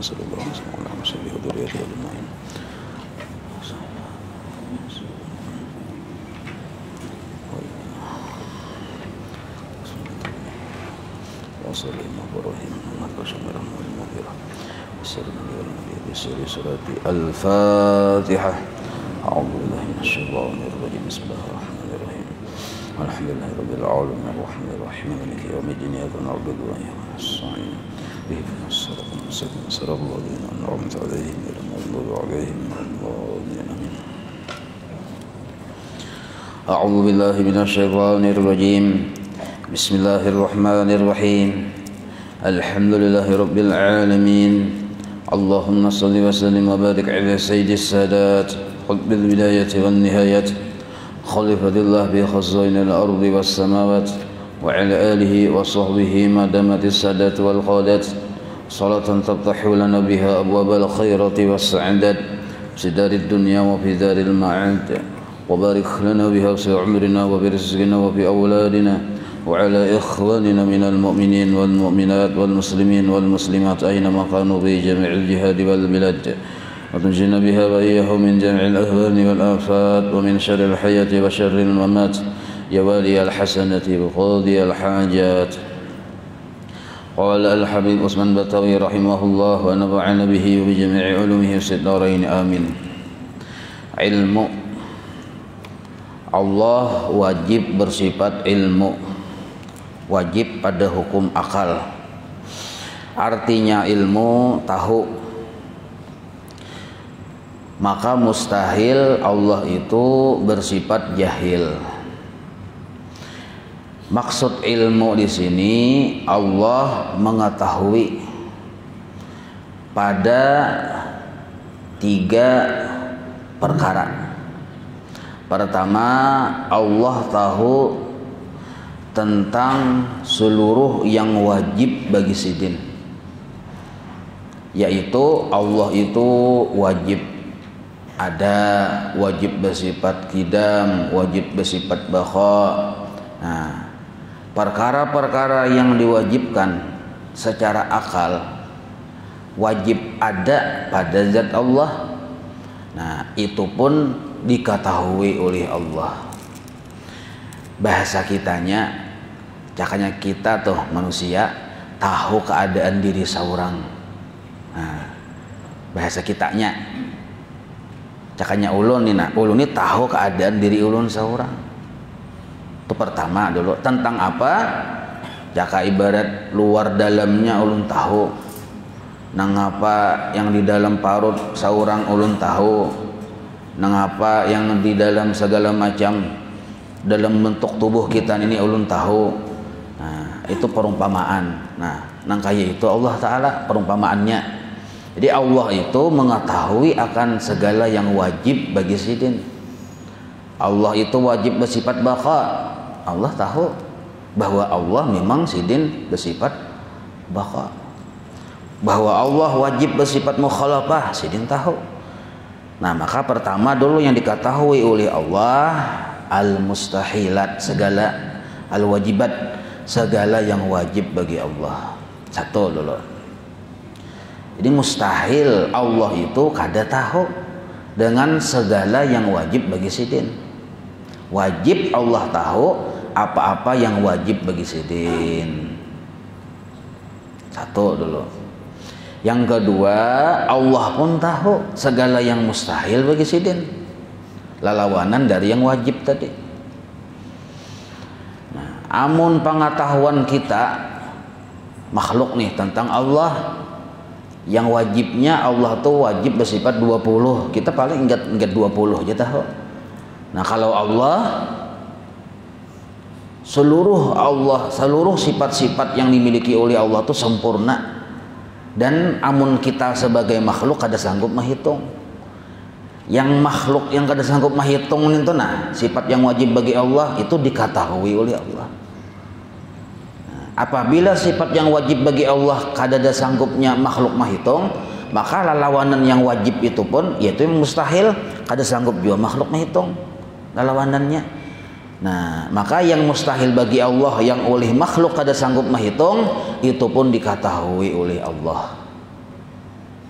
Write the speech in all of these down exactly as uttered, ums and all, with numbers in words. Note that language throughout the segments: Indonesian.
sallallahu alaihi wasallam wa dzurriyyati ajma'in. Al-Fatihah. A'udzubillahi minasyaitonir rajim. Bismillahirrahmanirrahim. Alhamdulillahirabbil alamin arrahmanir rahim maliki yaumiddin iyyaka na'budu wa iyyaka nasta'in ihdinas siratal mustaqim siratal ladzina an'amta 'alaihim ghairil maghdubi 'alaihim waladdallin amin. A'udzu billahi minasyaitonir rajim. Bismillahirrahmanirrahim. Alhamdulillahirabbil alamin. Allahumma shalli wa sallim wa barik ala sayyidis sadat qutbil bidayati wan nihayat khalifatillah bi khazainil ardi was samawat wa ala alihi wa sahbihi madamatis sadat wal qadat salatan taftahu lana biha abwabal khairati was sa'adat fi darid dunya wa fi daril ma'ad wa barik lana biha fi umrina wa bi rizqina wa fi awladina wa ala ikhwanina minal mu'minin wal mu'minat wal muslimin wal muslimat aynama kanu bi jami'il jihad wal bilad wa tunjina biha wa iyyahum min jami'il ahwani wal afat wa min syarril hayati wa syarril mamat ya wali al hasanati wa qadi al hajat. Qala al habib Utsman Batawi rahimahullah wa nafa'ana bihi wa bi jami'i ulumihi fid dharain amin. Ilmu, Allah wajib bersifat ilmu, wajib pada hukum akal. Artinya ilmu, tahu. Maka mustahil Allah itu bersifat jahil. Maksud ilmu di sini Allah mengetahui pada tiga perkara. Pertama, Allah tahu tentang seluruh yang wajib bagi sidin, yaitu Allah itu wajib ada, wajib bersifat qidam, wajib bersifat baqa. Nah, perkara-perkara yang diwajibkan secara akal wajib ada pada zat Allah. Nah, itu pun diketahui oleh Allah. Bahasa kitanya, cakanya kita tuh manusia tahu keadaan diri seorang. Nah, bahasa kitanya, cakanya ulun nih, nah, ulun ini tahu keadaan diri ulun seorang. Itu pertama dulu. Tentang apa? Jaka ibarat luar dalamnya ulun tahu. Nang apa yang di dalam parut seorang ulun tahu. Nang apa yang di dalam segala macam dalam bentuk tubuh kita ini ulun tahu. Nah, itu perumpamaan. Nah, nang kaya itu Allah Ta'ala perumpamaannya. Jadi Allah itu mengetahui akan segala yang wajib bagi sidin. Allah itu wajib bersifat baqa. Allah tahu bahwa Allah memang sidin bersifat baqa. Bahwa Allah wajib bersifat mukhalafah, sidin tahu. Nah, maka pertama dulu yang diketahui oleh Allah al-mustahilat, segala al-wajibat, segala yang wajib bagi Allah. Satu dulu. Jadi mustahil Allah itu kada tahu dengan segala yang wajib bagi sidin. Wajib Allah tahu apa-apa yang wajib bagi sidin. Satu dulu. Yang kedua, Allah pun tahu segala yang mustahil bagi sidin, lalawanan dari yang wajib tadi. Nah, amun pengetahuan kita makhluk nih tentang Allah, yang wajibnya Allah tuh wajib bersifat dua puluh, kita paling ingat ingat dua puluh aja tahu. Nah, kalau Allah seluruh Allah seluruh sifat-sifat yang dimiliki oleh Allah tuh sempurna, dan amun kita sebagai makhluk kada sanggup menghitung. Yang makhluk yang kada sanggup menghitung itu, nah sifat yang wajib bagi Allah itu diketahui oleh Allah. Nah, apabila sifat yang wajib bagi Allah kada ada sanggupnya makhluk menghitung, maka lalawanan yang wajib itu pun yaitu yang mustahil kada sanggup juga makhluk menghitung lalawanannya. Nah, maka yang mustahil bagi Allah yang oleh makhluk kada sanggup menghitung itu pun diketahui oleh Allah.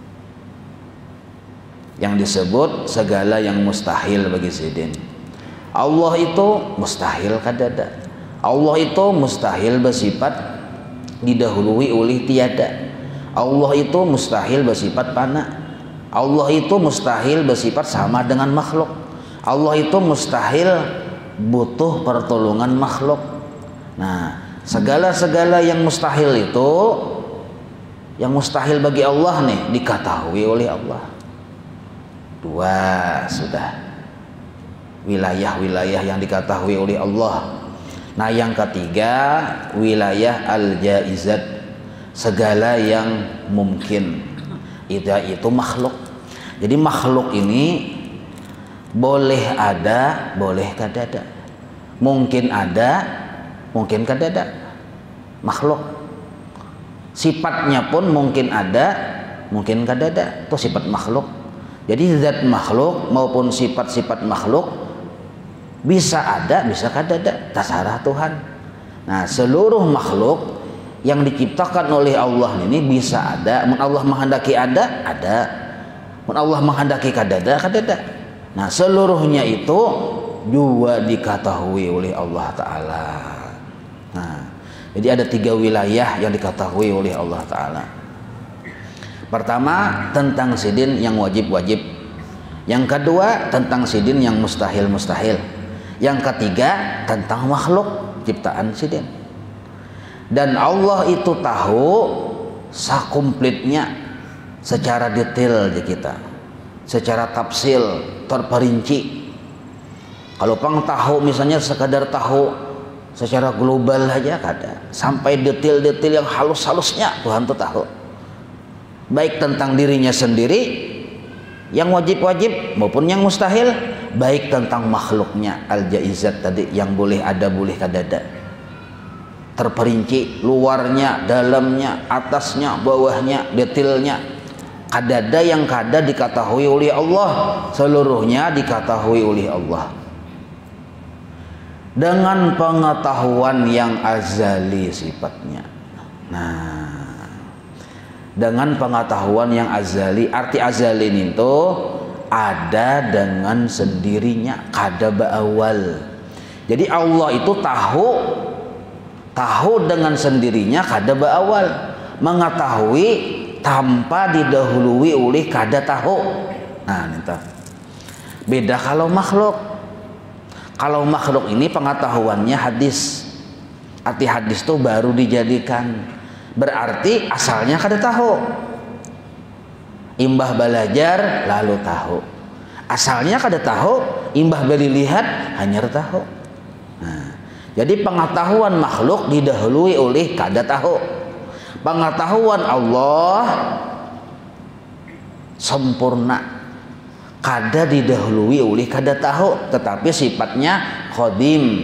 yang disebut segala yang mustahil bagi sidin. Allah itu mustahil kadada. Allah itu mustahil bersifat didahului oleh tiada. Allah itu mustahil bersifat fana. Allah itu mustahil bersifat sama dengan makhluk. Allah itu mustahil butuh pertolongan makhluk. Nah, segala-segala yang mustahil itu, yang mustahil bagi Allah nih, diketahui oleh Allah. Dua sudah wilayah-wilayah yang diketahui oleh Allah. Nah, yang ketiga wilayah al-jaizat, segala yang mungkin. Itu itu makhluk. Jadi makhluk ini boleh ada, boleh kadada. Mungkin ada, mungkin kadada. Makhluk. Sifatnya pun mungkin ada, mungkin kadada. Itu sifat makhluk. Jadi zat makhluk maupun sifat-sifat makhluk bisa ada, bisa kadada, terserah Tuhan. Nah, seluruh makhluk yang diciptakan oleh Allah ini bisa ada, mun Allah menghendaki ada, ada. Mun Allah menghendaki kadada, kadada. Nah, seluruhnya itu juga diketahui oleh Allah Ta'ala. Nah, jadi ada tiga wilayah yang diketahui oleh Allah Ta'ala. Pertama, tentang sidin yang wajib-wajib. Yang kedua, tentang sidin yang mustahil-mustahil. Yang ketiga, tentang makhluk ciptaan sidin. Dan Allah itu tahu sakomplitnya secara detail di kita, secara tafsil, terperinci. Kalau pang tahu misalnya sekadar tahu secara global aja kada, sampai detail-detail yang halus-halusnya Tuhan tuh tahu. Baik tentang dirinya sendiri yang wajib-wajib maupun yang mustahil, baik tentang makhluknya al-jaizat tadi yang boleh ada boleh kadada, terperinci luarnya, dalamnya, atasnya, bawahnya, detailnya. Kadada yang kada diketahui oleh Allah, seluruhnya diketahui oleh Allah dengan pengetahuan yang azali sifatnya. Nah, dengan pengetahuan yang azali, arti azali itu ada dengan sendirinya, kada beawal. Jadi Allah itu tahu, tahu dengan sendirinya, kada beawal, mengetahui tanpa didahului oleh kada tahu. Nah, itu beda kalau makhluk. Kalau makhluk ini pengetahuannya hadis, arti hadis itu baru dijadikan. Berarti asalnya kada tahu. Imbah belajar lalu tahu. Asalnya kada tahu, imbah beli lihat hanya tahu. Nah, jadi pengetahuan makhluk didahului oleh kada tahu. Pengetahuan Allah sempurna, kada didahului oleh kada tahu, tetapi sifatnya qadim.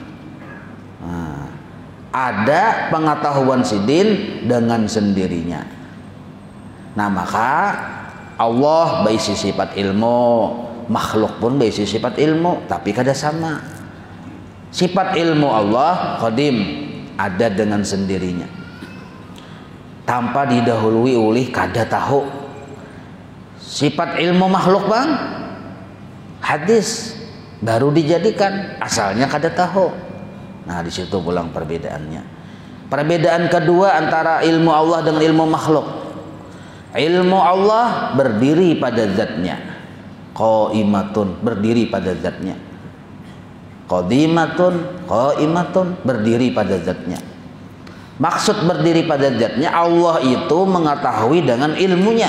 Ada pengetahuan sidin dengan sendirinya. Nah, maka Allah berisi sifat ilmu, makhluk pun berisi sifat ilmu, tapi kada sama. Sifat ilmu Allah qadim, ada dengan sendirinya, tanpa didahului oleh kada tahu. Sifat ilmu makhluk bang, hadis baru dijadikan, asalnya kada tahu. Nah, di situ pulang perbedaannya. Perbedaan kedua antara ilmu Allah dengan ilmu makhluk. Ilmu Allah berdiri pada zatnya, qaimatun, berdiri pada zatnya. Qadimatun, qaimatun, berdiri pada zatnya. Maksud berdiri pada zatnya, Allah itu mengetahui dengan ilmunya.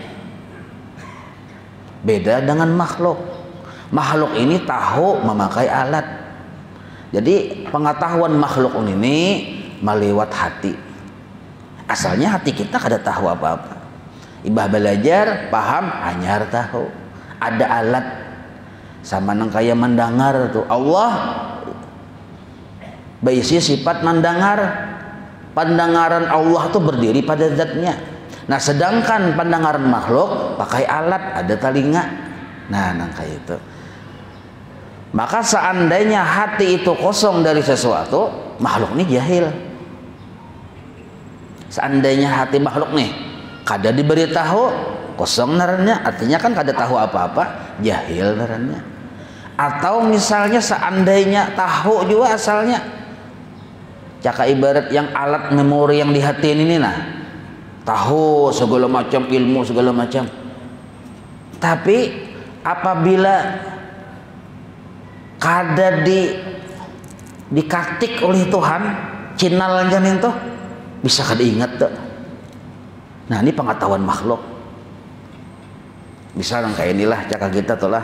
Beda dengan makhluk. Makhluk ini tahu memakai alat. Jadi pengetahuan makhluk ini melewat hati. Asalnya hati kita kada tahu apa-apa. Ibah belajar, paham, hanya tahu. Ada alat sama nang kaya mendengar tuh. Allah berisi sifat mendengar. Pendengaran Allah tuh berdiri pada zatnya. Nah, sedangkan pendengaran makhluk pakai alat, ada telinga. Nah, nang kaya itu. Maka seandainya hati itu kosong dari sesuatu, makhluk ini jahil. Seandainya hati makhluk nih kada diberitahu, kosong narannya, artinya kan kada tahu apa-apa, jahil narannya. Atau misalnya seandainya tahu juga asalnya, caka ibarat yang alat memori yang di hati ini nah, tahu segala macam ilmu segala macam, tapi apabila kada di dikaktik oleh Tuhan cinal janin tuh bisa kada ingat tuh. Nah ini pengetahuan makhluk. Bisa nang kayak inilah caka kita tuh lah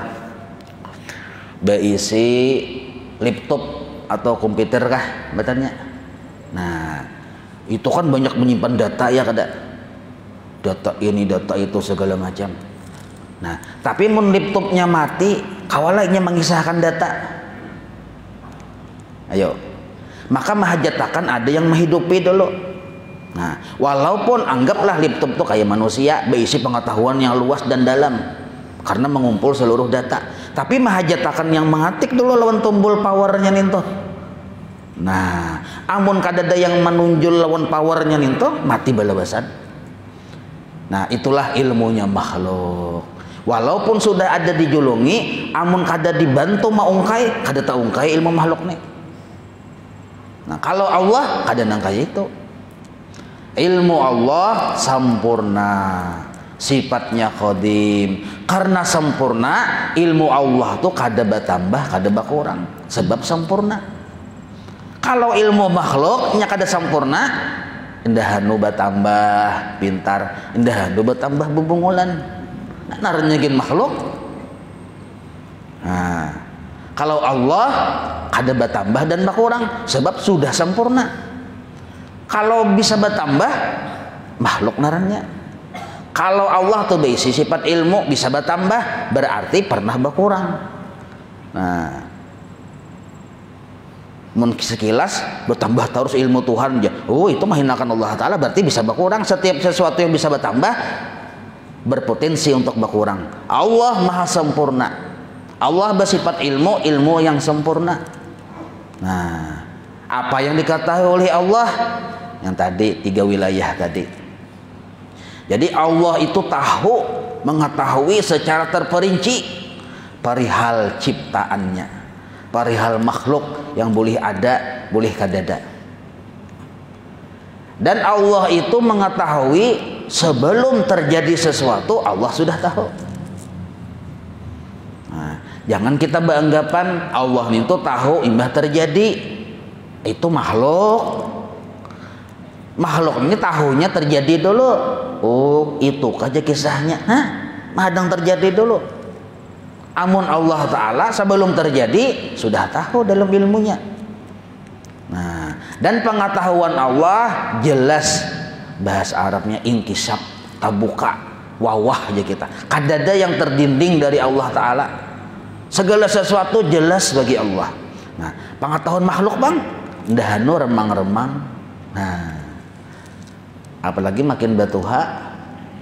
beisi laptop atau komputer kah betanya. Nah itu kan banyak menyimpan data ya kada, data ini data itu segala macam. Nah tapi mun laptopnya mati kawalanya mengisahkan data, ayo maka mahajatakan ada yang menghidupi dulu. Nah walaupun anggaplah laptop tuh kayak manusia berisi pengetahuan yang luas dan dalam karena mengumpul seluruh data, tapi mahajatakan yang mengatik dulu lawan tombol powernya ninto. Nah amun kadada yang menunjul lawan powernya ninto mati balabasan. Nah itulah ilmunya makhluk. Walaupun sudah ada dijulungi, amun kada dibantu maungkai kada taungkai ilmu makhluk nih. Nah kalau Allah kada nangkai itu. Ilmu Allah sempurna, sifatnya qadim. Karena sempurna, ilmu Allah tuh kada bertambah, kada berkurang, sebab sempurna. Kalau ilmu makhluknya kada sempurna, indahanu bertambah pintar, indahanu bertambah bebungulan. Nah, naranya gin makhluk. Nah, kalau Allah kada bertambah dan berkurang, sebab sudah sempurna. Kalau bisa bertambah, makhluk narannya. Kalau Allah tuh berisi sifat ilmu bisa bertambah, berarti pernah berkurang. Nah, mun sekilas bertambah terus ilmu Tuhan aja. Oh, itu menghinakan Allah Ta'ala, berarti bisa berkurang. Setiap sesuatu yang bisa bertambah berpotensi untuk berkurang. Allah maha sempurna. Allah bersifat ilmu, ilmu yang sempurna. Nah, apa yang diketahui oleh Allah? Yang tadi tiga wilayah tadi. Jadi Allah itu tahu, mengetahui secara terperinci perihal ciptaannya, perihal makhluk yang boleh ada, boleh kadada. Dan Allah itu mengetahui sebelum terjadi sesuatu, Allah sudah tahu. Nah, jangan kita beranggapan Allah itu tahu imbah terjadi, itu makhluk. Makhluk ini tahunya terjadi dulu. Oh itu aja kisahnya. Hah? Madang terjadi dulu. Amun Allah Ta'ala sebelum terjadi sudah tahu dalam ilmunya. Nah, dan pengetahuan Allah jelas, bahasa Arabnya inkisab, tabuka, wawah aja kita. Kadada yang terdinding dari Allah Ta'ala. Segala sesuatu jelas bagi Allah. Nah, pengetahuan makhluk bang, ndahanu remang-remang. Nah, apalagi makin batuha,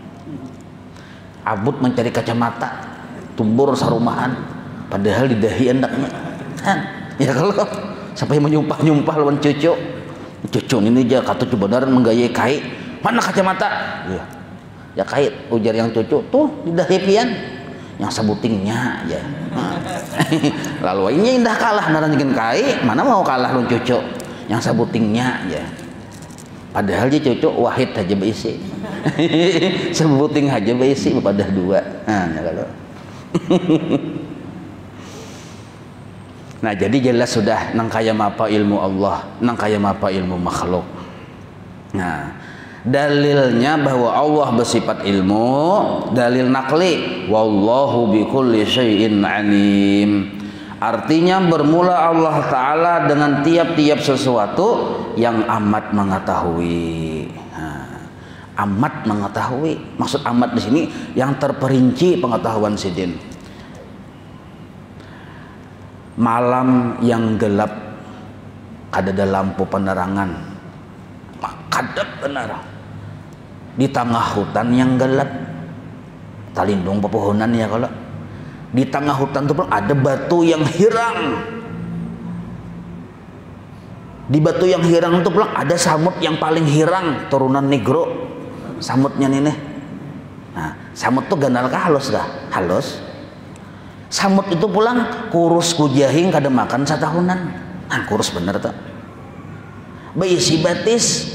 abut mencari kacamata, tumbur sarumahan, padahal di dahi endaknya. Ya kalau sampai menyumpah-nyumpah lawan cucu, cucu ini aja kata benar menggayai kai, mana kacamata? Ya, ya kait ujar yang cucu tuh di dahi pian, yang sebutingnya ya. Lalu ini indah kalah naranjin kai, mana mau kalah lawan cucu, yang sebutingnya ya. Padahal dia cocok wahid aja berisi, sebuting aja berisi pada dua. Nah, ya kalau. Nah jadi jelas sudah nang kaya apa ilmu Allah, nang kaya apa ilmu makhluk. Nah dalilnya bahwa Allah bersifat ilmu, dalil nakli, wallahu bikulli syai'in alim. Artinya bermula Allah Ta'ala dengan tiap-tiap sesuatu yang amat mengetahui. Nah, amat mengetahui. Maksud amat di sini yang terperinci pengetahuan sidin. Malam yang gelap, kadada lampu penerangan, kadada penerang. Di tengah hutan yang gelap, talindung pepohonan ya kalau. Di tengah hutan itu ada batu yang hirang. Di batu yang hirang itu pula ada samut yang paling hirang, turunan negro. Samutnya nih. Nah, samut tuh ganal kah halus kah? Halus. Samut itu pulang kurus ku jahing kada makan satahunan. Nah, kurus bener tuh. Beisi batis.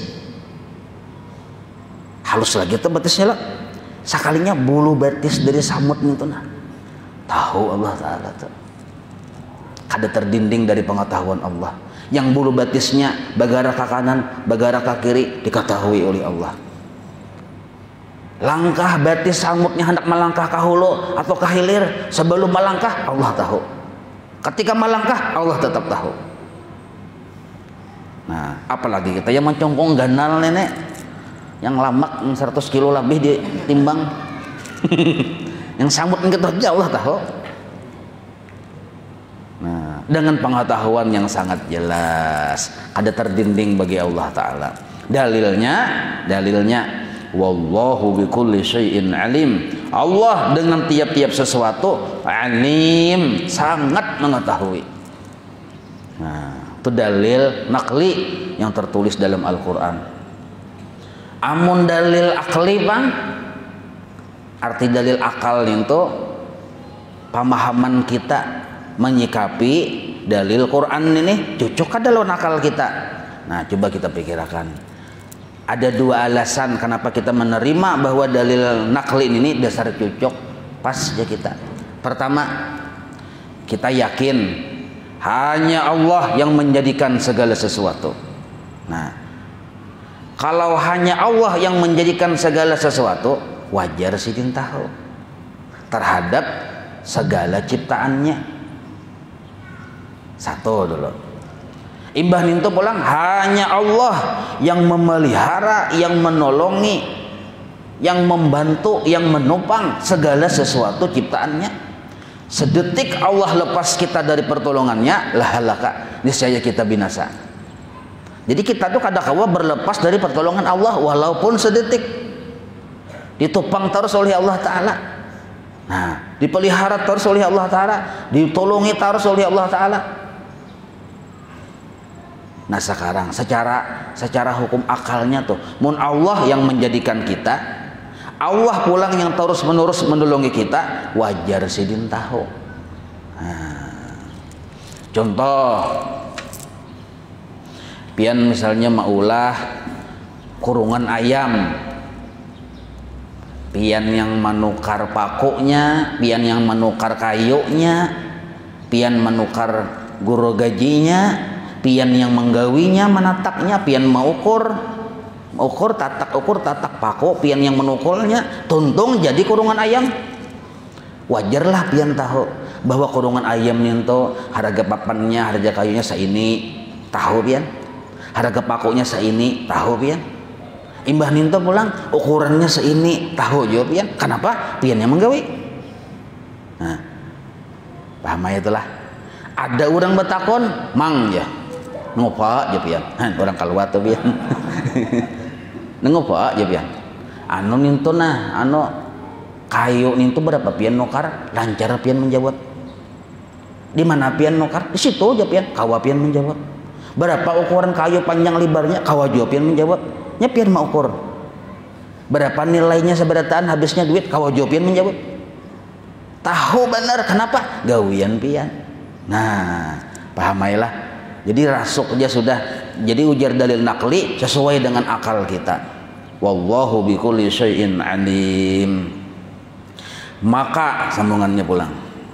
Halus lagi tuh batisnya lah. Sakalinya bulu batis dari samut itu nah. Tahu Allah Ta'ala tuh. Kada terdinding dari pengetahuan Allah. Yang bulu batisnya bagara ke kanan, bagara ke kiri diketahui oleh Allah. Langkah batis samutnya hendak melangkah ke hulu atau ke hilir, sebelum melangkah Allah tahu. Ketika melangkah Allah tetap tahu. Nah, apalagi kita yang mencongkong ganal nenek, yang lamak yang seratus kilo lebih ditimbang, yang samut kita Allah tahu. Nah, dengan pengetahuan yang sangat jelas, ada terdinding bagi Allah Ta'ala. Dalilnya, dalilnya wallahu bikulli syai'in alim. Allah dengan tiap-tiap sesuatu alim, sangat mengetahui. Nah, itu dalil naqli yang tertulis dalam Al-Qur'an. Amun dalil akli bang, arti dalil akal itu pemahaman kita menyikapi dalil Quran ini cocok kada lawan akal kita. Nah, coba kita pikirkan. Ada dua alasan kenapa kita menerima bahwa dalil nakli ini dasar cocok pas ya kita. Pertama, kita yakin hanya Allah yang menjadikan segala sesuatu. Nah, kalau hanya Allah yang menjadikan segala sesuatu, wajar sih tahu terhadap segala ciptaannya. Satu dulu. Imbah nintu pulang hanya Allah yang memelihara, yang menolongi, yang membantu, yang menopang segala sesuatu ciptaannya. Sedetik Allah lepas kita dari pertolongannya, lah halaka, niscaya kita binasa. Jadi kita tuh kadang-kadang berlepas dari pertolongan Allah walaupun sedetik. Ditopang terus oleh Allah Ta'ala. Nah, dipelihara terus oleh Allah Ta'ala, ditolongi terus oleh Allah Ta'ala. Nah, sekarang secara secara hukum akalnya tuh, mun Allah yang menjadikan kita, Allah pulang yang terus menerus menolongi kita, wajar sidin tahu. Nah, contoh, pian misalnya maulah kurungan ayam, pian yang menukar pakunya, pian yang menukar kayunya, pian menukar guru gajinya, pian yang menggawinya, menataknya, pian mengukur, ukur, tatak, ukur, tatak paku, pian yang menukulnya, tuntung jadi kurungan ayam. Wajarlah pian tahu bahwa kurungan ayam itu harga papannya, harga kayunya seini, tahu pian. Harga pakunya seini, tahu pian. Imbah ninto pulang ukurannya seini, tahu juga pian. Kenapa? Pian yang menggawi. Nah, paham ya itulah. Ada orang betakon, mang ya. Ngopa aja pian, orang keluar tuh pian. Ngopa aja pian. Anu nintu nah, anu kayu nintu berapa pian nukar? Lancar pian menjawab. Di mana pian nukar? Di situ aja pian. Kawa pian menjawab. Berapa ukuran kayu panjang lebarnya? Kawa juga pian menjawab. Nya pian mau ukur. Berapa nilainya seberataan habisnya duit? Kawa juga pian menjawab. Tahu benar kenapa? Gawian pian. Nah, paham lah. Jadi rasuk dia sudah jadi ujar dalil nakli sesuai dengan akal kita. Wallahu bikulli syai'in alim. Maka sambungannya pulang.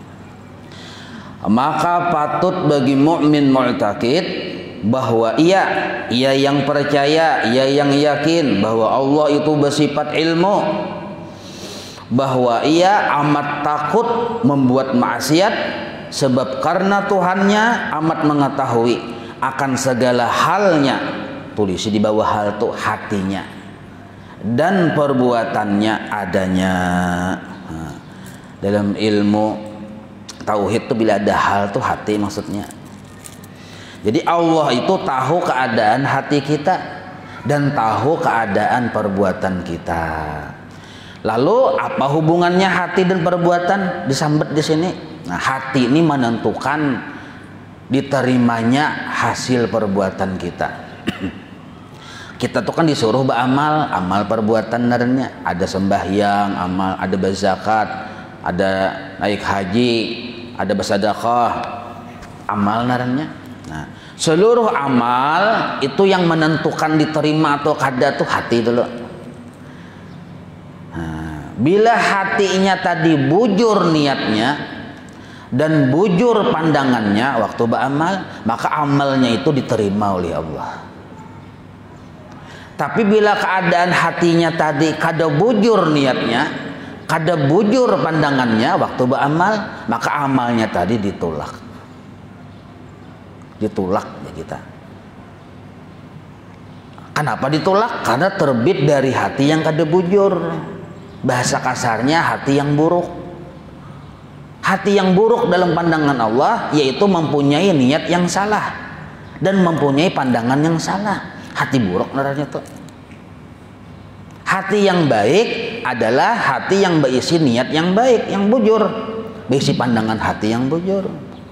Maka patut bagi mukmin mu'taqid bahwa ia ia yang percaya, ia yang yakin bahwa Allah itu bersifat ilmu, bahwa ia amat takut membuat maksiat, sebab karena Tuhannya amat mengetahui akan segala halnya, tulis di bawah hal itu hatinya dan perbuatannya adanya. Nah, dalam ilmu tauhid itu bila ada hal itu hati maksudnya. Jadi Allah itu tahu keadaan hati kita dan tahu keadaan perbuatan kita. Lalu apa hubungannya hati dan perbuatan disambet di sini? Nah, hati ini menentukan diterimanya hasil perbuatan kita. kita tuh kan disuruh beramal, amal perbuatan narenya. Ada sembahyang, amal, ada berzakat, ada naik haji, ada bersedekah, amal narenya. Nah, seluruh amal itu yang menentukan diterima atau kada tuh hati dulu. Nah, bila hatinya tadi bujur niatnya dan bujur pandangannya waktu beramal, maka amalnya itu diterima oleh Allah. Tapi bila keadaan hatinya tadi kada bujur niatnya, kada bujur pandangannya waktu beramal, maka amalnya tadi ditolak. Ditolak ya kita. Kenapa ditolak? Karena terbit dari hati yang kada bujur. Bahasa kasarnya hati yang buruk. Hati yang buruk dalam pandangan Allah yaitu mempunyai niat yang salah dan mempunyai pandangan yang salah. Hati buruk naranya tuh. Hati yang baik adalah hati yang berisi niat yang baik, yang bujur, berisi pandangan hati yang bujur.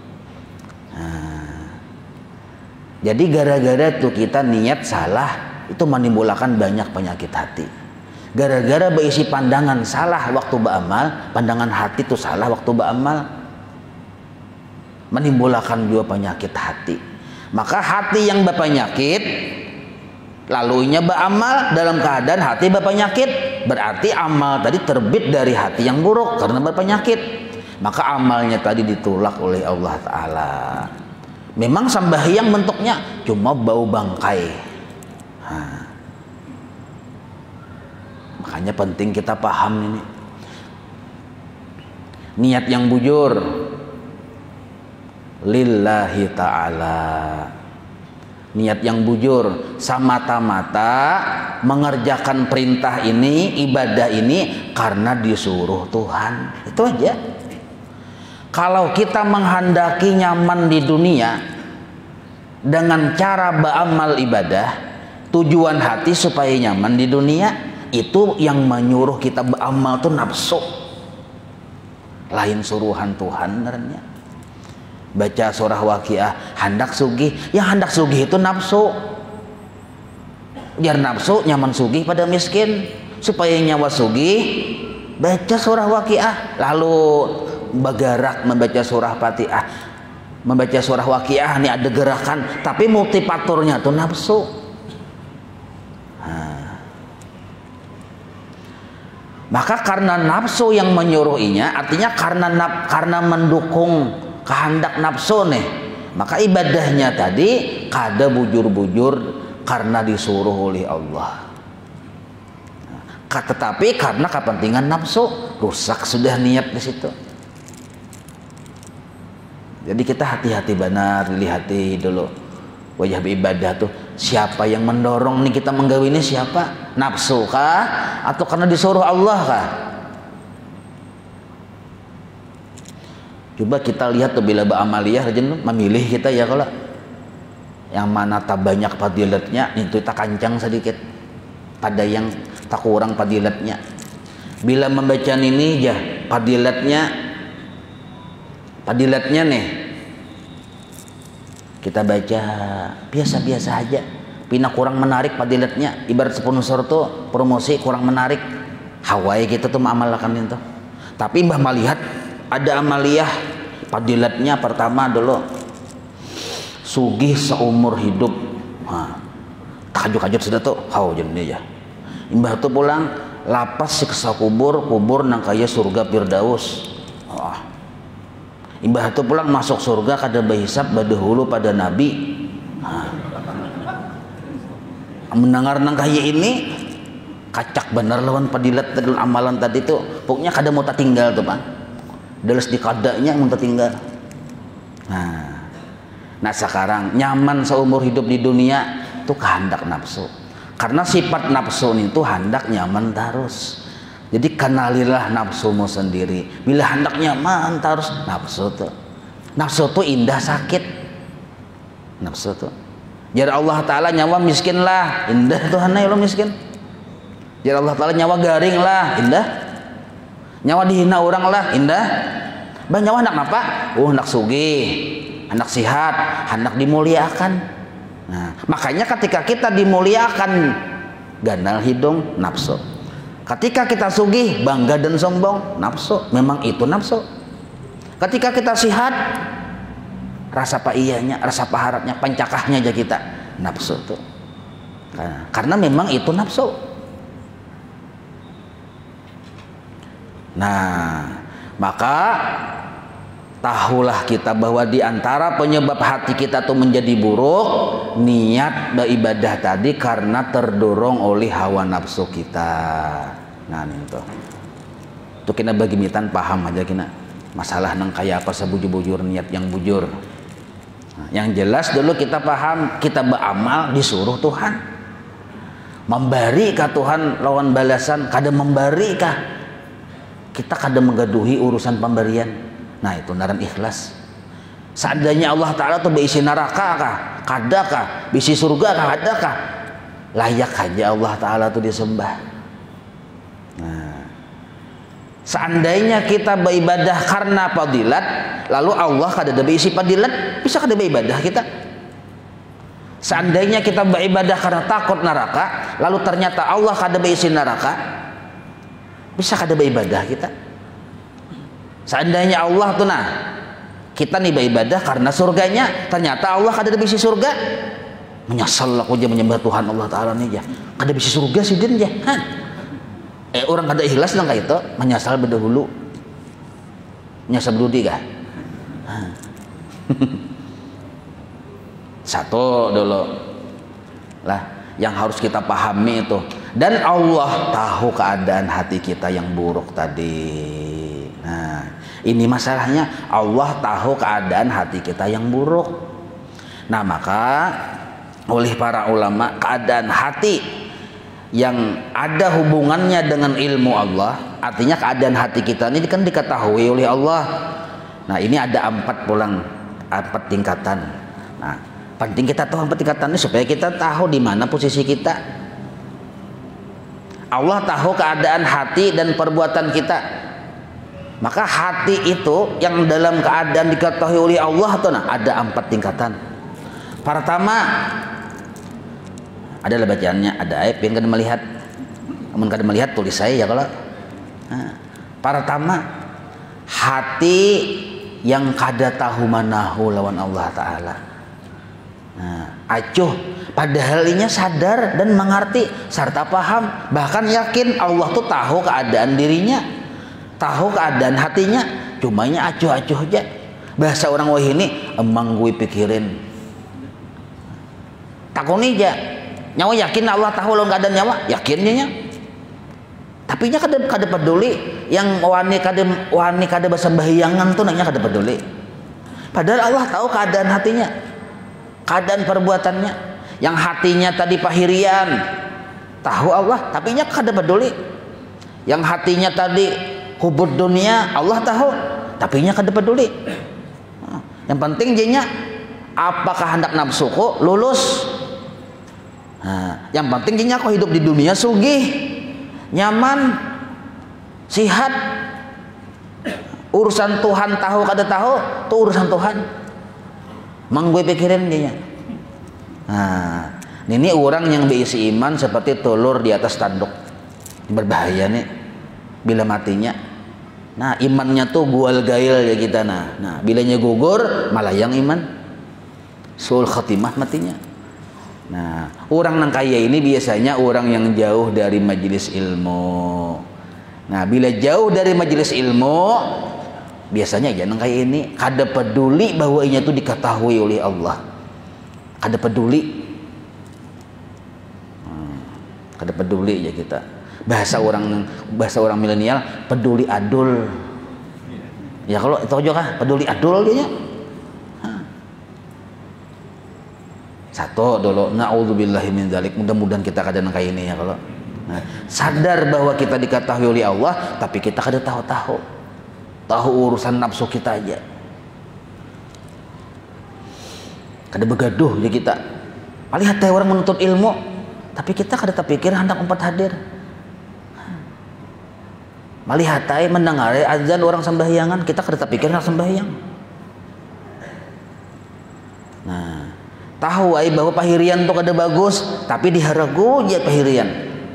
Nah, jadi gara-gara tuh kita niat salah itu menimbulkan banyak penyakit hati. Gara-gara berisi pandangan salah waktu beramal, pandangan hati itu salah waktu beramal, menimbulkan dua penyakit hati. Maka hati yang berpenyakit lalunya beramal dalam keadaan hati berpenyakit, berarti amal tadi terbit dari hati yang buruk karena berpenyakit, maka amalnya tadi ditolak oleh Allah Ta'ala. Memang sembahyang bentuknya cuma bau bangkai. Nah, makanya penting kita paham ini. Niat yang bujur lillahi ta'ala. Niat yang bujur semata-mata mengerjakan perintah ini, ibadah ini karena disuruh Tuhan. Itu aja. Kalau kita menghendaki nyaman di dunia dengan cara beramal ibadah, tujuan hati supaya nyaman di dunia, itu yang menyuruh kita beramal tuh nafsu. Lain suruhan Tuhan sebenarnya. Baca surah Waqiah, hendak sugih, yang hendak sugih itu nafsu. Biar nafsu nyaman sugih pada miskin, supaya nyawa sugih, baca surah Waqiah, lalu bergerak membaca surah Fatihah, membaca surah Waqiah ini ada gerakan, tapi multipaturnya itu nafsu. Nah, maka karena nafsu yang menyuruhinya, artinya karena karena mendukung kehendak nafsu nih, maka ibadahnya tadi kada bujur-bujur karena disuruh oleh Allah. Tetapi karena kepentingan nafsu, rusak sudah niat di situ. Jadi kita hati-hati benar, lihati dulu wajah ibadah tuh siapa yang mendorong nih kita menggawi ini, siapa? Nafsu kah atau karena disuruh Allah kah? Coba kita lihat tuh bila beramaliyah rajin memilih kita ya, kalau yang mana tak banyak fadilatnya itu tak kancang sedikit, pada yang tak kurang fadilatnya. Bila membaca ini ya fadilatnya fadilatnya nih kita baca biasa-biasa aja, pina kurang menarik fadilatnya, ibarat sponsor tuh promosi kurang menarik, Hawaii kita tuh mengamalkan itu. Tapi mbah melihat ada amaliyah fadilatnya pertama dulu sugih seumur hidup. Nah, takjub-takjub sudah tuh hau jenisnya ya. Imbah tuh pulang lapas siksa kubur, kubur nang kaya surga Firdaus. Wah. Imbah tuh pulang masuk surga kada berhisab badahulu pada nabi. Nah. Mendengar nang kaya ini kacak bener lawan fadilat dalam amalan tadi tuh. Pokoknya kada mau tak tinggal tuh Pak. Dalam di kadanya mau tak tinggal. Nah. Nah sekarang nyaman seumur hidup di dunia itu kehendak nafsu. Karena sifat nafsu itu hendak nyaman terus. Jadi kenalilah nafsumu sendiri. Bila hendak nyaman terus, nafsu tuh. Nafsu tuh indah sakit. Nafsu tuh. Jadi Allah Ta'ala nyawa miskin lah, indah Tuhan lo miskin. Jadi Allah Ta'ala nyawa garing lah, indah. Nyawa dihina orang lah, indah. Bah nyawa hendak apa? Oh hendak sugih, hendak sihat, hendak dimuliakan. Nah, makanya ketika kita dimuliakan, gandal hidung, nafsu. Ketika kita sugih, bangga dan sombong, nafsu. Memang itu nafsu. Ketika kita sihat, rasa paiyahnya, rasa paharapnya, pancakahnya aja kita, nafsu tuh. Nah, karena memang itu nafsu. Nah, maka tahulah kita bahwa di antara penyebab hati kita tuh menjadi buruk, niat beribadah tadi karena terdorong oleh hawa nafsu kita. Nah, itu. Tuh kita bagi mitan paham aja kina. Masalah nang kayak apa sebujur-bujur niat yang bujur. Nah, yang jelas dulu kita paham, kita beramal disuruh Tuhan. Memberi kah Tuhan lawan balasan, kada memberi kah? Kita kada menggaduhi urusan pemberian. Nah, itu naran ikhlas. Seandainya Allah Ta'ala tuh berisi neraka kah? Kada kah? Bisi surga kah? Ada kah? Layak aja Allah Ta'ala tuh disembah. Nah, seandainya kita beribadah karena fadilat, lalu Allah kada ada berisi fadilat, bisa kada beribadah kita? Seandainya kita beribadah karena takut neraka, lalu ternyata Allah kada berisi neraka, bisa kada beribadah kita? Seandainya Allah tuh nah, kita nih beribadah karena surganya, ternyata Allah kada ada bisi surga, menyesal aku aja menyembah Tuhan Allah Ta'ala nih ya, kada bisi surga sih din ya. Hah? Eh orang kada ikhlas nang kayak itu, menyesal berdahulu, menyesal berdudi kah? Satu dulu lah yang harus kita pahami itu. Dan Allah tahu keadaan hati kita yang buruk tadi. Nah, ini masalahnya, Allah tahu keadaan hati kita yang buruk. Nah, maka oleh para ulama, keadaan hati yang ada hubungannya dengan ilmu Allah, artinya keadaan hati kita ini kan diketahui oleh Allah. Nah, ini ada empat pulang, empat tingkatan. Nah, penting kita tahu empat tingkatan ini supaya kita tahu di mana posisi kita. Allah tahu keadaan hati dan perbuatan kita. Maka hati itu yang dalam keadaan diketahui oleh Allah tuh nah, ada empat tingkatan. Pertama adalah bacaannya, ada ayat yang kada melihat. Namun kada melihat tulis saya ya kalau. Nah, pertama hati yang kada tahu manahu lawan Allah Ta'ala. Nah, acuh padahal inya sadar dan mengerti serta paham, bahkan yakin Allah tuh tahu keadaan dirinya, tahu keadaan hatinya, cumanya acuh-acuh aja. Bahasa orang wah ini emang gue pikirin takuni aja nyawa, yakin Allah tahu lo keadaan nyawa, yakinnya, tapi nya kada kada peduli yang wani kada wani kada basembahiangan tuh nanya kada peduli, padahal Allah tahu keadaan hatinya, keadaan perbuatannya. Yang hatinya tadi pahirian tahu Allah, tapi nya kada peduli. Yang hatinya tadi hubud dunia Allah tahu, tapi nya kada peduli. Yang penting jenya apakah hendak nafsuku lulus. Nah, yang penting jenya aku hidup di dunia sugih, nyaman, sihat. Urusan Tuhan tahu kada tahu, itu urusan Tuhan. Mang gue pikirin dia. Nah, ini orang yang berisi iman seperti telur di atas tanduk. Berbahaya nih bila matinya. Nah, imannya tuh gual gail ya kita nah. Nah, bilanya gugur malah yang iman. Sul khatimah matinya. Nah, orang nang kaya ini biasanya orang yang jauh dari majelis ilmu. Nah, bila jauh dari majelis ilmu, biasanya aja nang kaya ini kada peduli bahwa inya itu diketahui oleh Allah. Kada peduli, hmm, kada peduli ya kita. Bahasa orang bahasa orang milenial peduli adul. Ya kalau itu aja kah peduli adul dia. Satu dulu, naudzubillahi min dzalik. Mudah-mudahan kita kada nang kaya ini ya kalau. Nah, sadar bahwa kita diketahui oleh Allah, tapi kita kada tahu-tahu. Tahu urusan nafsu kita aja. Kada begaduh ya kita. Lihat teh orang menuntut ilmu, tapi kita kada terpikir hendak empat hadir. Melihat teh mendengar azan orang sembahyangan, kita kada terpikir hendak sembahyang. Nah, tahu ai bahwa pahirian tuh kada bagus, tapi diharagu aja pahirian.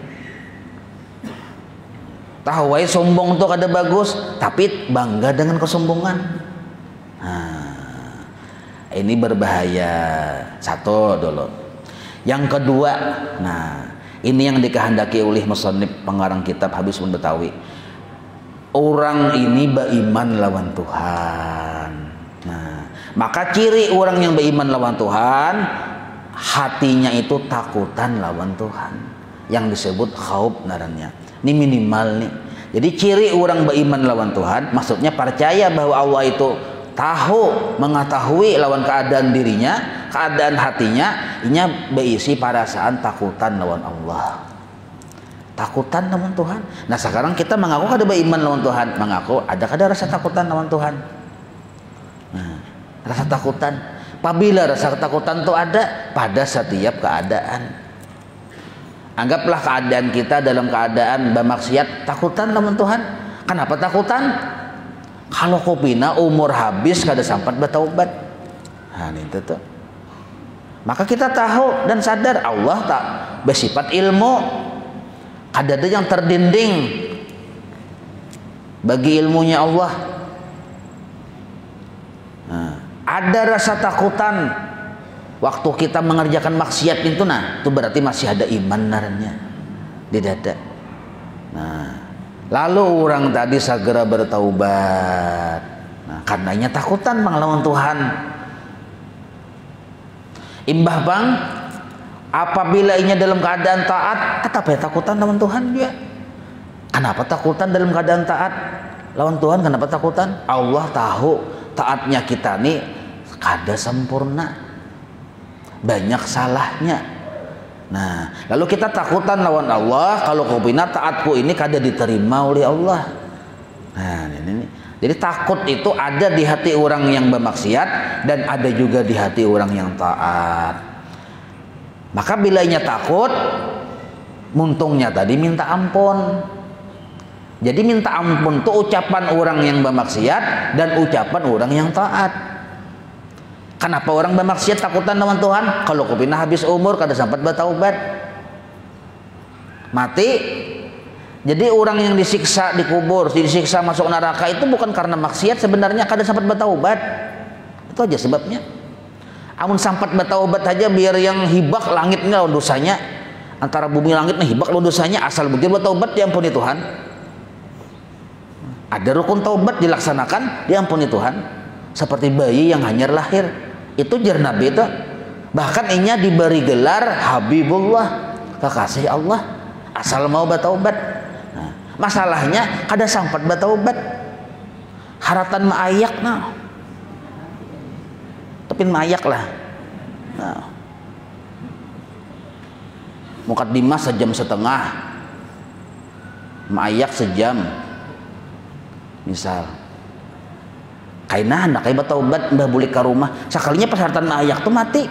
Tahu ai sombong tuh kada bagus, tapi bangga dengan kesombongan. Nah, ini berbahaya. Satu dulu. Yang kedua, nah ini yang dikehendaki oleh musannif pengarang kitab Habibun Betawi. Orang ini beriman lawan Tuhan. Nah, maka ciri orang yang beriman lawan Tuhan, hatinya itu takutan lawan Tuhan, yang disebut khauf narannya. Ini minimal nih. Jadi ciri orang beriman lawan Tuhan, maksudnya percaya bahwa Allah itu tahu, mengetahui lawan keadaan dirinya, keadaan hatinya, inya berisi perasaan takutan lawan Allah, takutan lawan Tuhan. Nah sekarang kita mengaku kada beriman lawan Tuhan, mengaku ada kada rasa takutan lawan Tuhan. Nah, rasa takutan, apabila rasa takutan itu ada pada setiap keadaan. Anggaplah keadaan kita dalam keadaan bermaksiat, takutan lawan Tuhan. Kenapa takutan? Kalau kopina umur habis kada sempat bertaubat. Nah itu tuh. Maka kita tahu dan sadar Allah tak bersifat ilmu. Kada ada yang terdinding bagi ilmunya Allah. Nah, ada rasa takutan waktu kita mengerjakan maksiat itu, nah itu berarti masih ada iman naranya di dada. Nah, lalu orang tadi segera bertaubat. Nah, karenanya takutan melawan Tuhan. Imbah bang, apabila inya dalam keadaan taat, tetap ya takutan lawan Tuhan juga. Kenapa takutan dalam keadaan taat lawan Tuhan? Kenapa takutan? Allah tahu taatnya kita nih kada sempurna, banyak salahnya. Nah, lalu kita takutan lawan Allah kalau kupina taatku ini kada diterima oleh Allah. Nah, ini, ini. Jadi takut itu ada di hati orang yang bermaksiat dan ada juga di hati orang yang taat. Maka bilanya takut, muntungnya tadi minta ampun. Jadi minta ampun itu ucapan orang yang bermaksiat dan ucapan orang yang taat. Kenapa orang bermaksiat takutan lawan Tuhan? Kalau kupina habis umur kada sempat bertaubat, mati. Jadi orang yang disiksa di kubur, disiksa masuk neraka itu bukan karena maksiat, sebenarnya kada sempat bertaubat. Itu aja sebabnya. Amun sempat bertaubat aja biar yang hibak langitnya lawan dosanya, antara bumi langit nih hibak lawan dosanya, asal begitu bertaubat diampuni Tuhan. Ada rukun taubat dilaksanakan diampuni Tuhan. Seperti bayi yang hanyar lahir. Itu jar Nabi itu. Bahkan inya diberi gelar Habibullah, kekasih Allah, asal mau bertaubat. Nah, masalahnya kada sempat bertaubat. Haratan maayak nah. Tepin maayak lah. Nah. Mukaddimah sejam setengah. Maayak sejam. Misal kainah anak kayak bertaubat mbah balik ke rumah sekalinya persyaratan maayak tuh mati.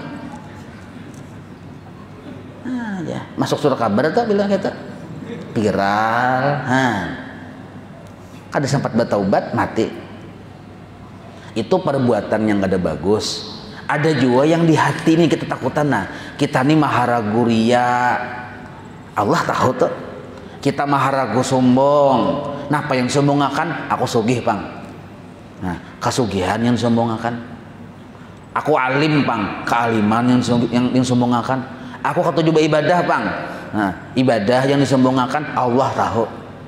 Nah, ya. Masuk surah kabar tuh bilang kita viral, ha. Kada sempat bertaubat mati. Itu perbuatan yang kada bagus. Ada juga yang di hati nih kita takutan, nah kita nih maharagu ria, Allah tahu tuh kita maharagu sombong. Nah apa yang sombong akan? Aku sugih pang. Nah kasugihan yang sombong akan. Aku alim pang, kealiman yang yang, yang sombong akan. Aku ketujuh ibadah pang. Nah ibadah yang disombongakan Allah tahu.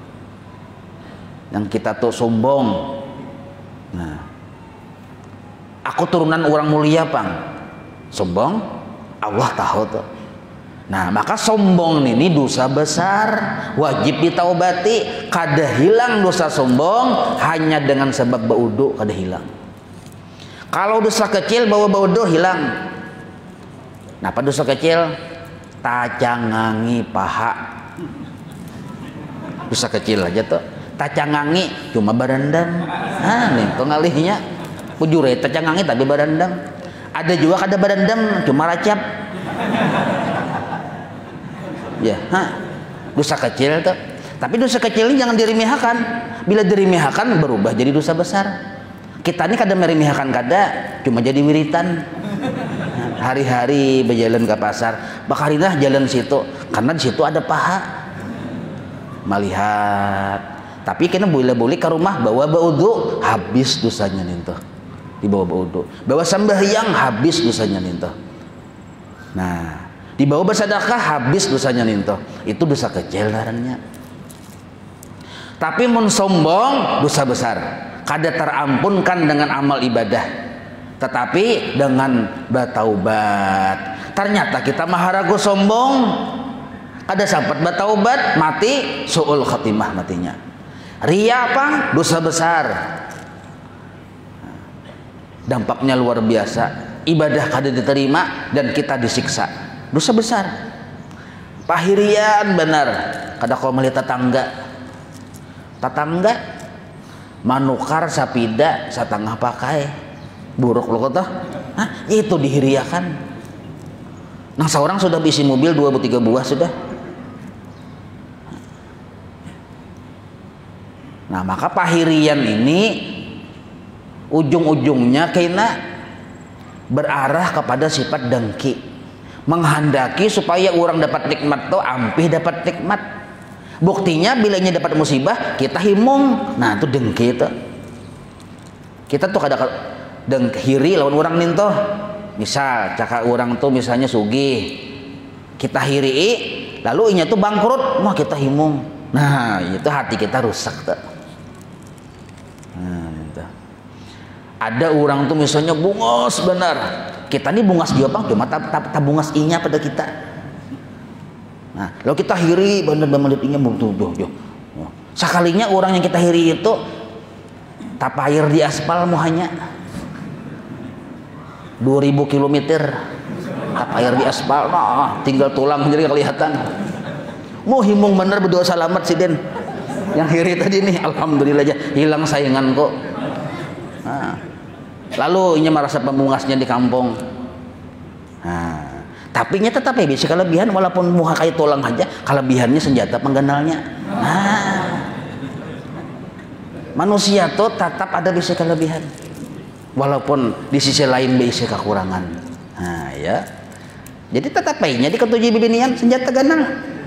Yang kita tuh sombong. Nah aku turunan orang mulia pang, sombong Allah tahu tuh. Nah maka sombong ini dosa besar, wajib ditaubati. Kada hilang dosa sombong hanya dengan sebab baudu, kada hilang. Kalau dosa kecil bawa baudu hilang. Napa dosa kecil? Tacangangi paha. Dosa kecil aja tuh. Tacangangi cuma barandang. Nah nih tuh ngalihnya. Ujure tacangangi tapi barandang. Ada juga kada barandang cuma racap. Ya, ha. Dosa kecil tuh. Tapi dosa kecil ini jangan diremehkan. Bila diremehkan berubah jadi dosa besar. Kita ini kada meremehkan kada, cuma jadi wiritan. hari-hari berjalan ke pasar, bakarinah jalan situ, karena di situ ada paha. Melihat, tapi kena boleh-boleh ke rumah bawa baudu, habis dosanya ninto. Dibawa baudu, bawa sembahyang, habis dosanya ninto. Nah, dibawa bersedekah, habis dosanya ninto. Itu dosa kecil ngarannya. Tapi mun sombong, dosa besar. Kada terampunkan dengan amal ibadah, tetapi dengan bertaubat. Ternyata kita maharagu sombong, kada sempat bertaubat, mati suul khatimah matinya. Ria apa? Dosa besar. Dampaknya luar biasa. Ibadah kada diterima dan kita disiksa. Dosa besar. Pahirian benar. Kada kau melihat tetangga. Tetangga manukar sapida setengah pakai buruk lo kata, hah? Itu dihiriakan. Nah seorang sudah bisi mobil dua tiga buah sudah. Nah maka pahirian ini ujung-ujungnya kena berarah kepada sifat dengki, menghendaki supaya orang dapat nikmat tuh ampih dapat nikmat. Buktinya bilanya dapat musibah kita himung, nah itu dengki itu. Kita tuh kadang dengkiri lawan orang ninto. Misal cakap orang tuh misalnya sugih, kita hiri, lalu inya tuh bangkrut, wah kita himung. Nah itu hati kita rusak tuh. Nah, itu. Ada orang tuh misalnya bungas benar, kita nih bungas dia bang, cuma tak tak bungas inya pada kita. Nah, kalau kita hiri bener-bener inya tuh tuh tuh. Sekalinya orang yang kita hiri itu tapair di aspal muhanya dua ribu kilometer tapair di aspal, nah, tinggal tulang jadi kelihatan. Mau himung bener berdoa selamat si Den. Yang hiri tadi nih, alhamdulillah aja hilang saingan kok. Nah, lalu inya merasa pembungasnya di kampung. Nah, tapi nya tetap ya bisa kelebihan walaupun muka kayak tulang aja, kelebihannya senjata pengganalnya. Nah, manusia tuh tetap ada bisa kelebihan walaupun di sisi lain bisa kekurangan. Nah ya, jadi tetap baiknya diketujuh bibinian senjata ganal.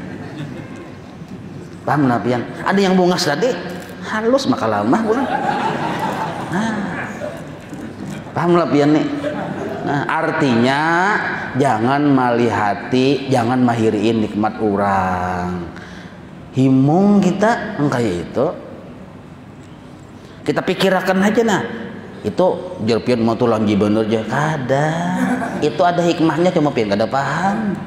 Paham nabian? Ada yang bungas tadi halus maka lama bukan. Nah, paham nabian nih. Nah, artinya jangan malihati, jangan mahiriin nikmat orang. Himung kita engkaya itu. Kita pikirkan aja nah. Itu jerpian mau tulang bener aja kada. Itu ada hikmahnya cuma pian kada paham.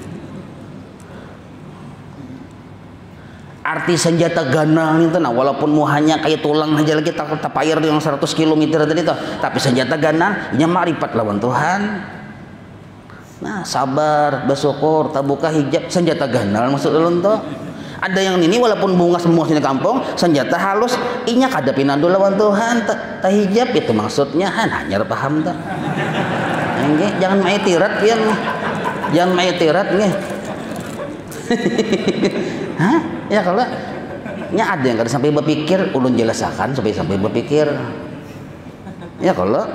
Arti senjata ganal itu nah walaupun muhanya kayak tulang aja lagi tak tapayar yang seratus kilometer tadi tuh, tapi senjata ganal nya makrifat lawan Tuhan. Nah, sabar, bersyukur, tabuka hijab senjata ganal maksud ulun tuh. Ada yang ini walaupun bunga semua sini kampung senjata halus inya kada pinandu lawan Tuhan tak hijab itu maksudnya han hanyar paham tak. Nggih, jangan main tirat pian. Jangan main tirat nggih. Hah? Ya kalau nya ada yang kada sampai berpikir ulun jelasakan supaya sampai berpikir. Ya kalau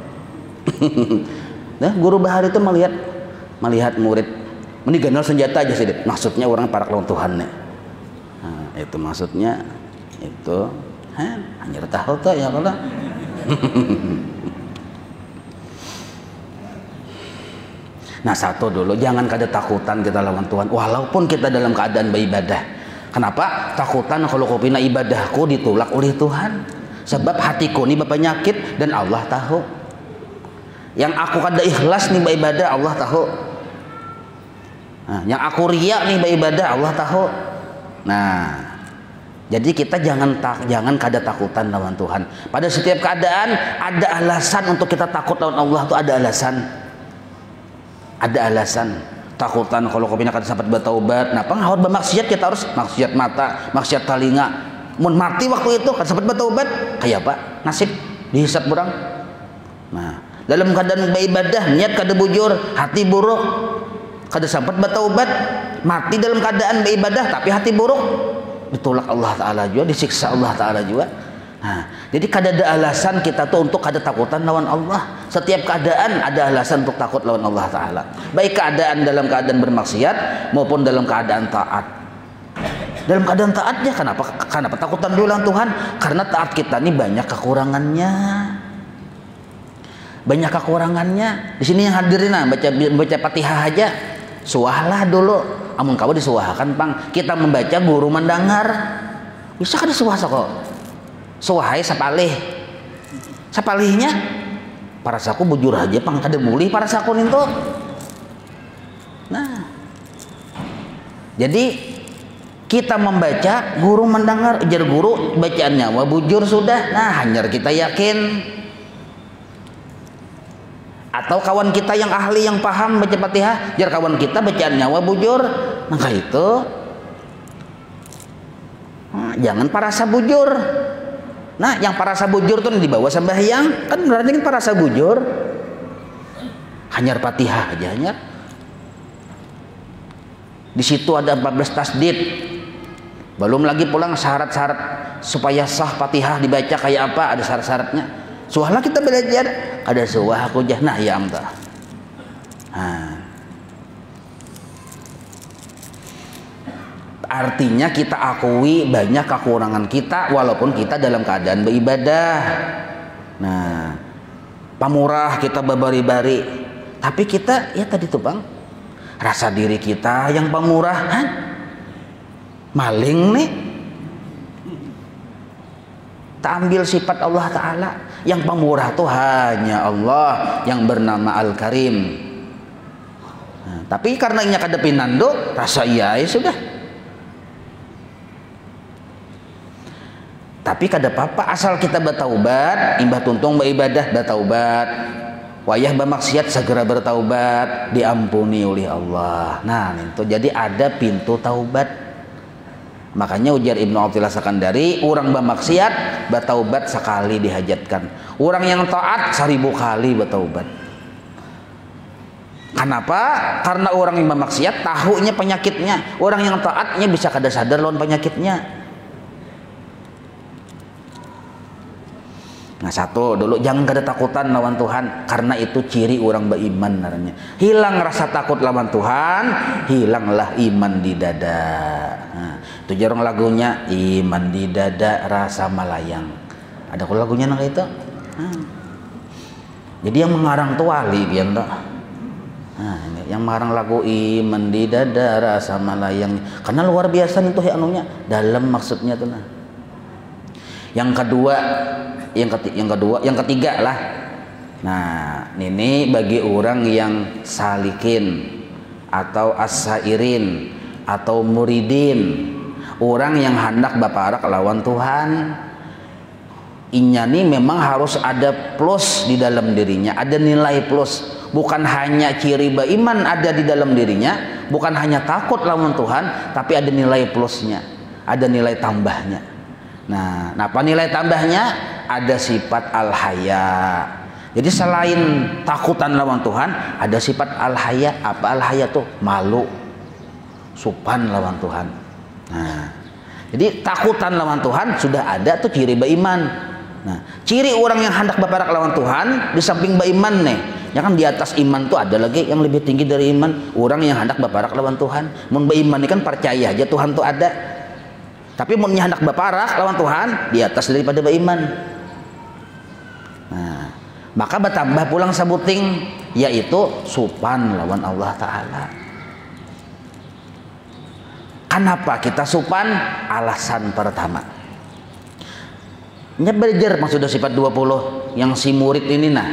nah guru bahari itu melihat melihat murid meni ganal senjata aja sih maksudnya orang parak lawan Tuhan nih. Nah, itu maksudnya itu hah hanya tahu tuh ya kalau nah satu dulu jangan kada takutan kita lawan Tuhan walaupun kita dalam keadaan beribadah. Kenapa? Takutan kalau kopina ibadahku ditolak oleh Tuhan sebab hatiku ini berpenyakit dan Allah tahu. Yang aku kada ikhlas nih beribadah Allah tahu. Nah, yang aku riak nih beribadah Allah tahu. Nah, jadi kita jangan tak jangan kada takutan lawan Tuhan. Pada setiap keadaan ada alasan untuk kita takut lawan Allah tuh ada alasan. Ada alasan. Takutan kalau kau pindah kada sempat bertaubat. Nah, pengawat bermaksiat kita harus maksiat mata, maksiat telinga. Mun mati waktu itu kada sempat bertaubat, kayak apa? Nasib dihisap burang. Nah, dalam keadaan beribadah niat kada bujur, hati buruk, kada sempat bertaubat, mati dalam keadaan beribadah tapi hati buruk, ditolak Allah Ta'ala juga, disiksa Allah Ta'ala juga. Nah, jadi kada ada alasan kita tuh untuk kada takutan lawan Allah. Setiap keadaan ada alasan untuk takut lawan Allah Ta'ala. Baik keadaan dalam keadaan bermaksiat maupun dalam keadaan taat. Dalam keadaan taatnya kenapa? Kenapa takutan dulu lawan Tuhan? Karena taat kita ini banyak kekurangannya. Banyak kekurangannya. Di sini yang hadirin nah, baca baca Fatihah aja. Suahlah dulu. Amun kau disuahkan pang. Kita membaca guru mendengar. Bisa kada suah kok. Suahai sapalih, sapalihnya para saku bujur aja pang kada mulih para saku ninto. Nah, jadi kita membaca guru mendengar, jar guru bacaannya wah bujur sudah. Nah, hanyar kita yakin. Atau kawan kita yang ahli yang paham baca Fatihah, jar kawan kita bacaannya wah bujur. Maka itu nah, jangan parasa bujur. Nah, yang parasa bujur tuh dibawa sembahyang, kan berarti kan parasa bujur. Hanyar Fatihah aja hanyar. Di situ ada empat belas tasdid. Belum lagi pulang syarat-syarat supaya sah Fatihah dibaca kayak apa, ada syarat-syaratnya. Suahlah kita belajar, ada suah aku jah nah ya amta. Nah. Artinya kita akui banyak kekurangan kita walaupun kita dalam keadaan beribadah. Nah, pamurah kita babari-bari, tapi kita ya tadi tuh bang, rasa diri kita yang pamurah, kan? Maling nih. Tak ambil sifat Allah Ta'ala. Yang pamurah tuh hanya Allah yang bernama Al-Karim. Nah, tapi karena inya kada pinando, rasa iya ya sudah. Tapi kada apa-apa asal kita bertaubat, imbah tuntung beribadah bertaubat, wayah bermaksiat segera bertaubat, diampuni oleh Allah. Nah, itu jadi ada pintu taubat. Makanya ujar Ibnu Athilah Sakandari, orang bermaksiat bertaubat sekali dihajatkan. Orang yang taat seribu kali bertaubat. Kenapa? Karena orang yang bermaksiat tahunya penyakitnya. Orang yang taatnya bisa kada sadar lawan penyakitnya. Nah, satu dulu jangan kada takutan lawan Tuhan, karena itu ciri orang beriman namanya. Hilang rasa takut lawan Tuhan, hilanglah iman di dada. Nah, itu jarang lagunya iman di dada rasa melayang. Ada kok lagunya nang itu. Nah. Jadi yang mengarang tuh wali pian toh. Nah, ini yang mengarang lagu iman di dada rasa melayang. Karena luar biasa itu ya anunya, dalam maksudnya tuh nah. Yang kedua yang ketiga, yang kedua, yang ketiga lah. Nah, ini bagi orang yang salikin atau as-sairin atau muridin, orang yang hendak baparak lawan Tuhan. Inya nih memang harus ada plus di dalam dirinya, ada nilai plus. Bukan hanya ciri beriman ada di dalam dirinya, bukan hanya takut lawan Tuhan, tapi ada nilai plusnya, ada nilai tambahnya. Nah, apa nilai tambahnya? Ada sifat al-haya. Jadi selain takutan lawan Tuhan, ada sifat al-haya. Apa al-haya tuh? Malu, sopan lawan Tuhan. Nah, jadi takutan lawan Tuhan sudah ada tuh ciri beriman. Nah, ciri orang yang hendak baparak lawan Tuhan di samping beriman nih, ya kan di atas iman tuh ada lagi yang lebih tinggi dari iman. Orang yang hendak baparak lawan Tuhan, mun beriman ini kan percaya aja Tuhan tuh ada. Tapi mun hendak baparak lawan Tuhan di atas daripada beriman. Nah, maka bertambah pulang sabuting yaitu supan lawan Allah Ta'ala. Kenapa kita supan? Alasan pertama, ini belajar maksudnya sifat dua puluh yang si murid ini nah,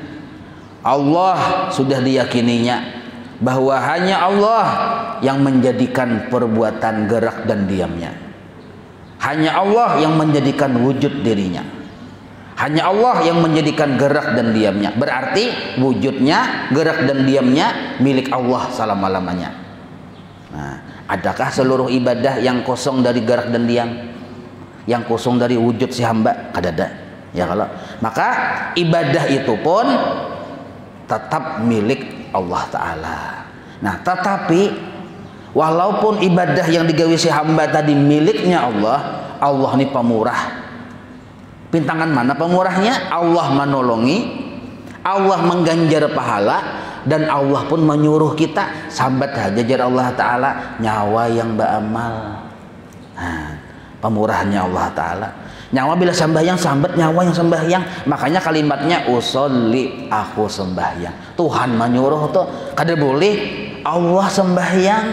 Allah sudah diyakininya bahwa hanya Allah yang menjadikan perbuatan gerak dan diamnya. Hanya Allah yang menjadikan wujud dirinya. Hanya Allah yang menjadikan gerak dan diamnya. Berarti wujudnya, gerak dan diamnya milik Allah selama-lamanya. Nah, adakah seluruh ibadah yang kosong dari gerak dan diam? Yang kosong dari wujud si hamba? Kadada. Ya kalau maka ibadah itu pun tetap milik Allah Ta'ala. Nah, tetapi walaupun ibadah yang digawe si hamba tadi miliknya Allah, Allah ini pemurah. Pintangan mana pemurahnya? Allah menolongi, Allah mengganjar pahala, dan Allah pun menyuruh kita sambat aja jar Allah Ta'ala nyawa yang beramal. Nah, pemurahnya Allah Ta'ala. Nyawa bila sembahyang sambat nyawa yang sembahyang. Makanya kalimatnya usolli, aku sembahyang. Tuhan menyuruh tuh kada boleh Allah sembahyang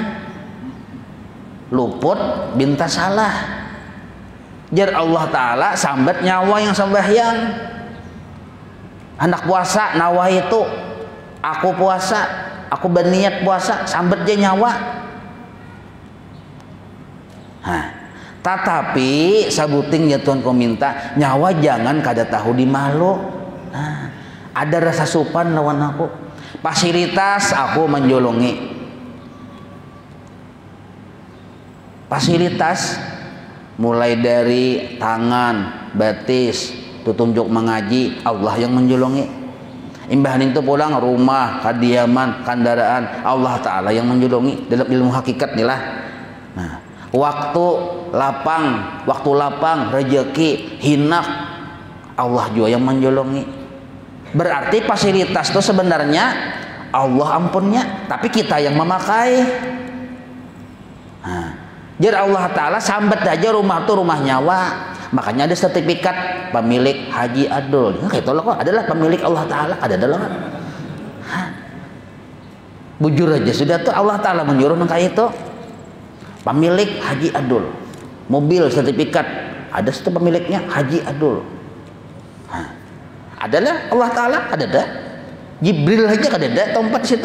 luput binta salah. Jar Allah Ta'ala sambat nyawa yang sembahyang. Anak puasa nawa itu aku puasa, aku berniat puasa, sambat dia nyawa. Nah, tetapi sabuting ya Tuhan kau minta nyawa jangan kada tahu di malu. Nah, ada rasa sopan lawan aku. Fasilitas aku menjolongi. Fasilitas mulai dari tangan, batis, tutunjuk mengaji, Allah yang menjolongi. Imbahan itu pulang rumah, kediaman, kendaraan, Allah Ta'ala yang menjolongi dalam ilmu hakikat nih lah. Nah, waktu lapang, waktu lapang, rezeki, hinak, Allah juga yang menjolongi. Berarti fasilitas itu sebenarnya Allah ampunnya, tapi kita yang memakai. Nah, jadi Allah Ta'ala sambat aja rumah tuh rumah nyawa. Makanya ada sertifikat pemilik Haji Adul. Nah, itu loh kok adalah pemilik Allah Ta'ala. Ada adalah kan? Bujur aja sudah tuh Allah Ta'ala menyuruh kayak itu. Pemilik Haji Adul. Mobil sertifikat ada satu pemiliknya Haji Adul. Hah. Adalah Allah Ta'ala ada dah. Jibril aja ada dah tempat situ.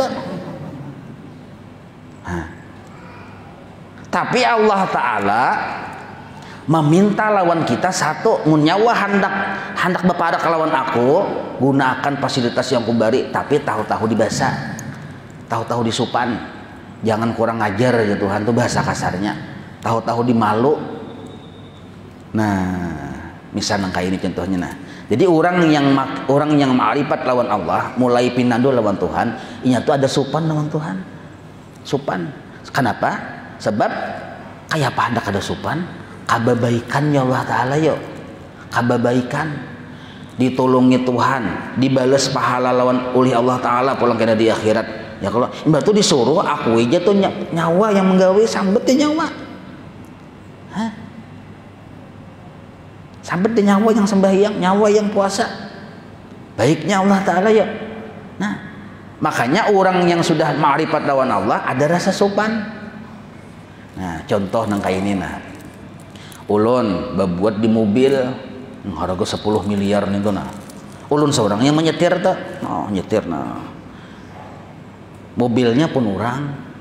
Hah. Tapi Allah Ta'ala meminta lawan kita satu, nyawa hendak hendak beparak lawan aku, gunakan fasilitas yang kubari, tapi tahu-tahu dibasa, tahu-tahu disupan, jangan kurang ajar ya Tuhan tuh bahasa kasarnya, tahu-tahu dimalu. Nah, misalnya kayak ini contohnya. Nah, jadi orang yang orang yang ma'rifat lawan Allah, mulai pinando lawan Tuhan, ini tuh ada supan lawan Tuhan, supan. Kenapa? Sebab kayak apa hendak ada supan? Kababaikannya Allah Ta'ala yuk, kababaikan, ditolongi Tuhan, dibales pahala lawan oleh Allah Ta'ala pulang kena di akhirat. Ya kalau mbak tuh disuruh aku aja tuh nyawa yang menggawe sambetnya nyawa. Hah? Sambetnya nyawa yang sembahyang, nyawa yang puasa. Baiknya Allah Ta'ala yuk. Nah, makanya orang yang sudah ma'rifat lawan Allah ada rasa sopan. Nah, contoh nang kayak ini nah. Ulun berbuat di mobil harga sepuluh miliar nih tuh nah. Ulun seorang yang menyetir tuh. Oh, nyetir nah. Mobilnya pun orang.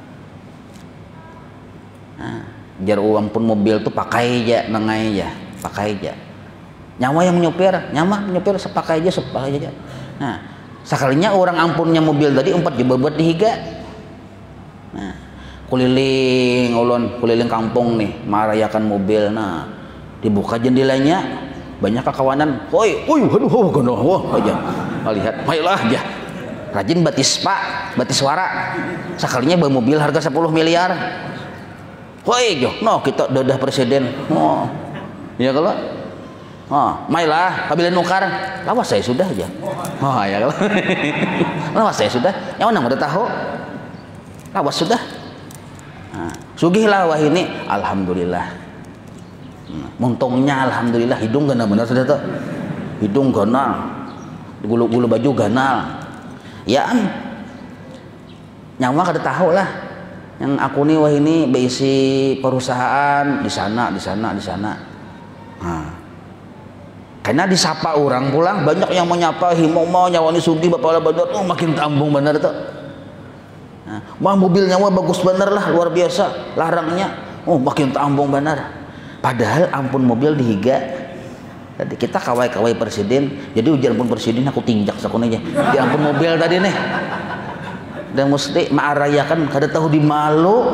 Nah, jar uang pun mobil tuh pakai aja, nengai aja, pakai aja. Nyawa yang menyupir, nyawa menyupir sepakai aja, sepakai aja. Nah, sekalinya orang ampunnya mobil tadi empat juga buat dihiga. Nah, kuliling ulun, kuliling kampung nih, merayakan mobil. Nah, dibuka jendelanya, banyak kawanan. Woi, woi, aduh, oh, gono, wah aja. Lihat, baiklah aja. Rajin batis pak, batis suara. Sekalinya bawa mobil harga sepuluh miliar. Woi, jo, no kita dadah presiden. Oh, ya kalau, oh, mailah, kabilan nukar. Lawas saya sudah aja. Oh ya kalau, lawas saya sudah. Yang mana udah tahu? Lawas sudah. Nah, sugihlah wah ini, alhamdulillah. Nah, muntungnya alhamdulillah, hidung gana benar sudah tuh, hidung ganal, gulu-gulu baju ganal. Ya an, nyawa kada tahu lah. Yang aku nih wah ini beisi perusahaan di sana, di sana, di sana. Nah, karena disapa orang pulang banyak yang menyapa, himo mau nyawa ini sugih bapak badut, oh makin tambung benar tuh. Nah, wah mobilnya wah bagus bener lah, luar biasa, larangnya, oh makin tambung bener. Padahal ampun mobil dihiga. Tadi kita kawai-kawai presiden, jadi ujian ampun presiden aku tinjak sakun aja. Di ampun mobil tadi nih, dan mesti ma'arayakan kada tahu di malu.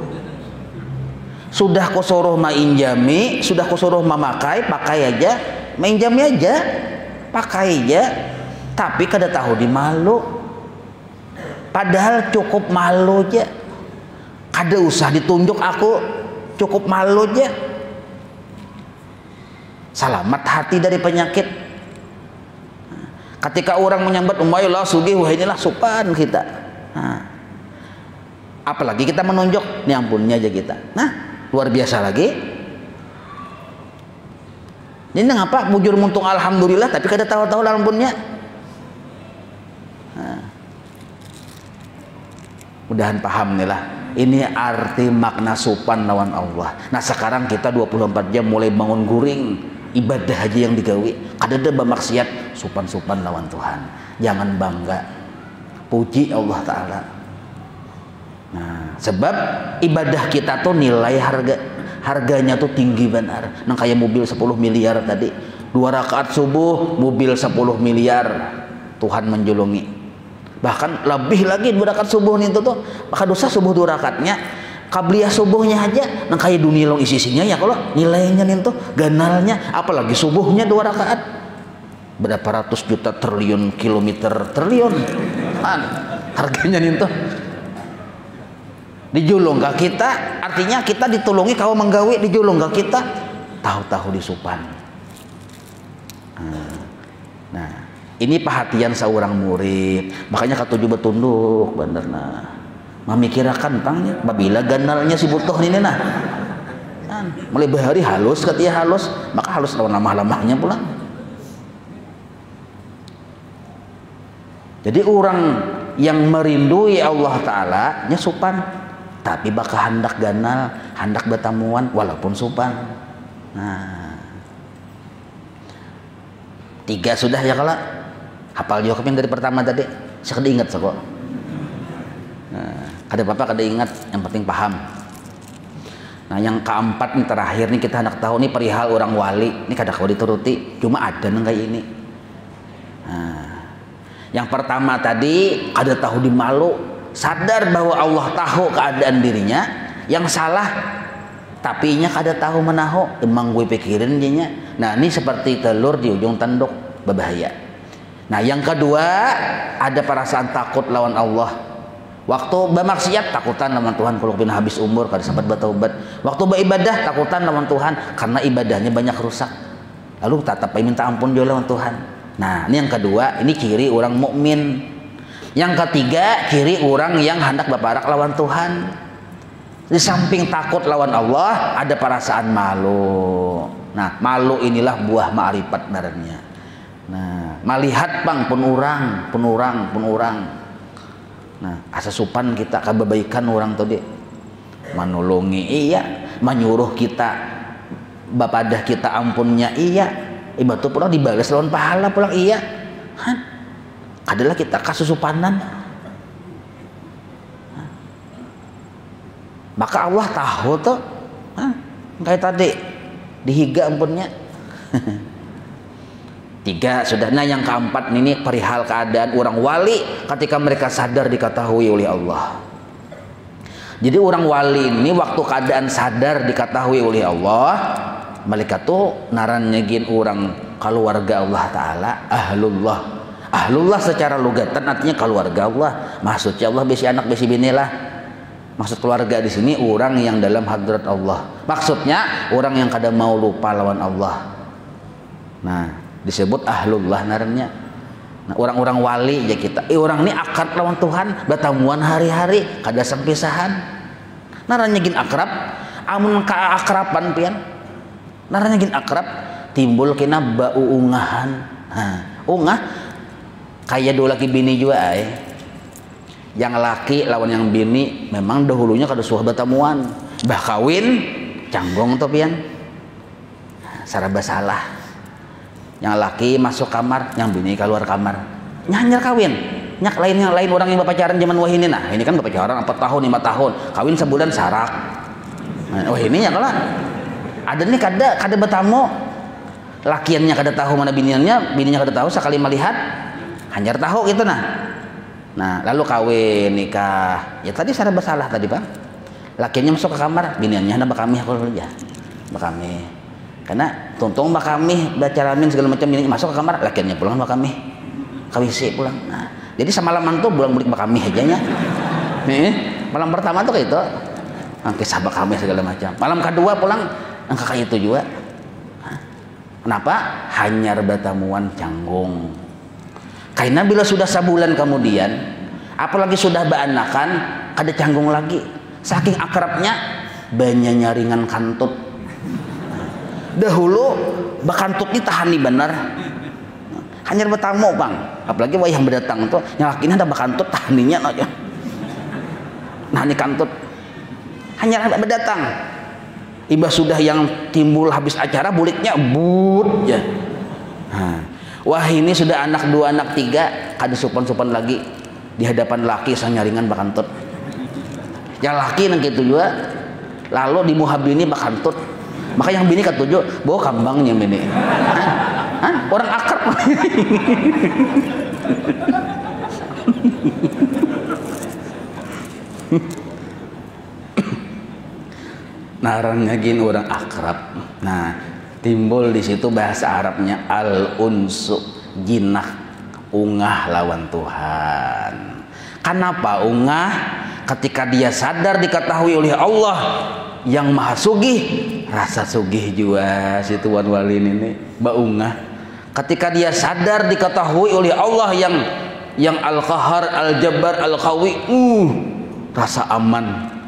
Sudah kau suruh mainjami, sudah kau suruh memakai, pakai aja, mainjami aja, pakai aja, tapi kada tahu di malu. Padahal cukup malu aja, kada usah ditunjuk aku, cukup malu aja. selamat hati dari penyakit. Ketika orang menyambat umaylah sugih, wah inilah supan kita. Nah, apalagi kita menunjuk, ini ampunnya aja kita. Nah, luar biasa lagi. Ini ngapa bujur muntung alhamdulillah tapi kada tahu-tahu ampunnya. Nah, mudahan paham nih lah. Ini arti makna supan lawan Allah. Nah sekarang kita dua puluh empat jam mulai bangun guring ibadah aja yang digawi. Ada ada bermaksiat supan-supan lawan Tuhan. Jangan bangga. Puji Allah Ta'ala. Nah sebab ibadah kita tuh nilai harga harganya tuh tinggi benar. Nah kayak mobil sepuluh miliar tadi. Dua rakaat subuh mobil sepuluh miliar. Tuhan menjulungi. Bahkan lebih lagi dua rakaat subuh itu tuh maka dosa subuh dua rakaatnya kabliyah subuhnya aja nang kayak dunia long isi-isinya ya kalau nilainya nih tuh ganalnya apalagi subuhnya dua rakaat berapa ratus juta triliun kilometer triliun kan harganya nih tuh dijulung ke kita artinya kita ditulungi kau menggawi dijulung ke kita tahu-tahu disupan. Nah ini perhatian seorang murid, makanya katuju betunduk bener nah. Memikirkan pangnya, babila ganalnya si butuh ini nah. Kan, mulai bahari halus ketia halus, maka halus lawan lamah-lamahnya pula. Jadi orang yang merindui Allah Ta'ala nya supan, tapi bakal hendak ganal, hendak betamuan walaupun supan. Nah, tiga sudah ya kalau. Hafal juga dari pertama tadi, saya kada ingat kok. Nah, ada apa-apa kada ingat, yang penting paham. Nah, yang keempat nih terakhir nih kita hendak tahu nih perihal orang wali, ini kada kau dituruti, cuma ada nang kayak ini. Nah, yang pertama tadi kada tahu dimalu, sadar bahwa Allah tahu keadaan dirinya, yang salah tapi nya kada tahu menahu, emang gue pikirin dinya. Nah, ini seperti telur di ujung tanduk, berbahaya. Nah yang kedua ada perasaan takut lawan Allah. Waktu bermaksiat takutan lawan Tuhan kalau pin habis umur kada sempat bertaubat. Waktu beribadah takutan lawan Tuhan karena ibadahnya banyak rusak. Lalu tetap minta ampun dia lawan Tuhan. Nah ini yang kedua, ini ciri orang mukmin. Yang ketiga ciri orang yang hendak berparak lawan Tuhan. Di samping takut lawan Allah ada perasaan malu. Nah malu inilah buah ma'rifat naranya. Nah, melihat bang pun orang, pun orang, pun orang. Nah, asa supan kita kebaikan orang tadi, menolongi iya, menyuruh kita, bapadah kita ampunnya iya, ibatu pulang dibalas lawan pahala pulang iya, kan? Adalah kita kasusupanan. Maka Allah tahu tuh, hah? Kayak tadi dihiga ampunnya. Tiga sudah. Nah yang keempat ini perihal keadaan orang wali ketika mereka sadar diketahui oleh Allah. Jadi orang wali ini waktu keadaan sadar diketahui oleh Allah, mereka tuh naran nyegin orang keluarga Allah Ta'ala ahlullah. Ahlullah secara lugatan artinya keluarga Allah. Maksudnya Allah besi anak besi bini lah. Maksud keluarga di sini orang yang dalam hadrat Allah. Maksudnya orang yang kada mau lupa lawan Allah. Nah disebut ahlullah narannya. Nah, orang-orang wali ya kita. Eh orang ini akrab lawan Tuhan, batamuan hari-hari, kada sampisahan. Narannya gin akrab, amun ka akraban pian. Narannya gin akrab, timbul kena bau ungahan. Nah, ungah kayak dua laki bini juga ay. Yang laki lawan yang bini memang dahulunya kada suah batamuan. Bah kawin canggong to pian. Saraba salah. Yang laki masuk kamar, yang bini keluar kamar. Nyanyar kawin, nyak lain yang lain orang yang berpacaran zaman wah ini nah, ini kan berpacaran empat tahun lima tahun, kawin sebulan sarak. Nah, wah ini ya kalau ada nih kada kada bertamu, lakiannya kada tahu mana biniannya, bininya kada tahu sekali melihat, hanyar tahu gitu nah. Nah lalu kawin nikah, ya tadi saya bersalah tadi bang, lakiannya masuk ke kamar, biniannya hendak bakami aku aja, bakami. Karena tuntung mbak kami baca ramin segala macam ini masuk ke kamar lakiannya pulang mbak kami kawisi pulang. Nah, jadi semalaman tuh bulan balik mbak kami aja nya. Nih malam pertama tuh kayak itu nanti sahabat kami segala macam. Malam kedua pulang angka kayak itu juga. Kenapa? Hanyar batamuan canggung. Karena bila sudah sebulan kemudian, apalagi sudah beanakan, kada canggung lagi. Saking akrabnya, banyak nyaringan kantut. Dahulu bakantut ini tahani benar. Hanyar betamu bang. Apalagi wayah berdatang tuh, yang lakinya ada bakantut tahaninya aja. Nah ini kantut. Hanyar berdatang. Iba sudah yang timbul habis acara, buliknya but ya. Nah, wah ini sudah anak dua, anak tiga, kada supan-supan lagi di hadapan laki sang nyaringan bakantut. Yang laki nang gitu juga, lalu di muhabini bakantut. Maka yang bini ketujuh, bawa kambangnya bini. Hah? Hah? Orang akrab. Narangnya gini orang akrab. Nah, timbul di situ bahasa Arabnya al-unsu, jinak, ungah lawan Tuhan. Kenapa ungah? Ketika dia sadar diketahui oleh Allah yang maha sugih, rasa sugih juga si tuan wali ini baungah. Ketika dia sadar diketahui oleh Allah yang yang al-qahar, al-jabbar, al-qawi, uh, rasa aman,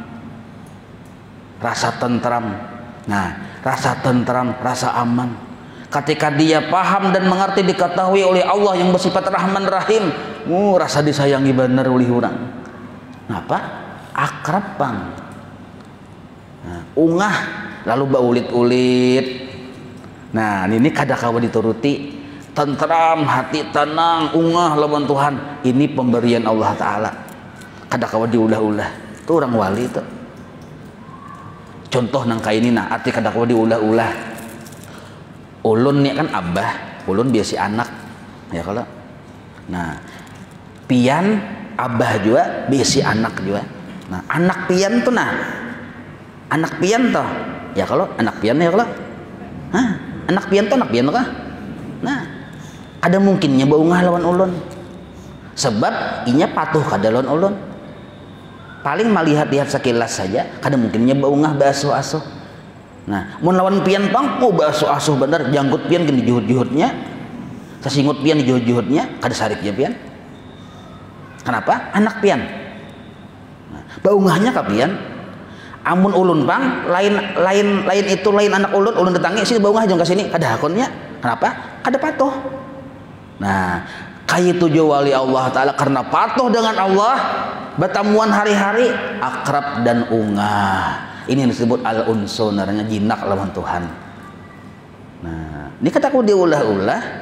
rasa tentram. Nah, rasa tentram, rasa aman. Ketika dia paham dan mengerti diketahui oleh Allah yang bersifat Rahman Rahim, uh, rasa disayangi benar oleh orang. Kenapa? Akrab bang. Nah, ungah lalu baulit-ulit. Nah ini kada kawa dituruti, tentram hati tenang, ungah lawan Tuhan. Ini pemberian Allah Ta'ala, kada kawa diulah-ulah. Itu orang wali itu. Contoh nang kaini nah arti kada kawa diulah-ulah. Ulun nih kan abah, ulun biasa anak ya kalau. Nah pian abah juga biasa anak juga. Nah anak pian tuh nah anak pian toh ya kalau anak pian ya kalau hah anak pian toh anak pian kah. Nah ada mungkinnya baungah lawan ulun sebab inya patuh kada lawan ulun, paling melihat-lihat sekilas saja kada mungkinnya baungah basuh-asuh. Nah mun lawan pian pang mau basuh-asuh bener, janggut pian gini juhut-juhutnya, sesingut pian juhut-juhutnya kada sariknya pian. Kenapa? Anak pian. Nah, baungahnya ka pian. Amun ulun bang, lain lain lain itu lain anak ulun, ulun datangi sini baungah jong kasini, kada hakonnya. Kenapa? Kada patuh. Nah, kayak tujuh wali Allah Ta'ala karena patuh dengan Allah, bertemuan hari-hari, akrab dan ungah. Ini yang disebut al-unsu, naranya jinak lawan Tuhan. Nah, ini kataku diulah-ulah.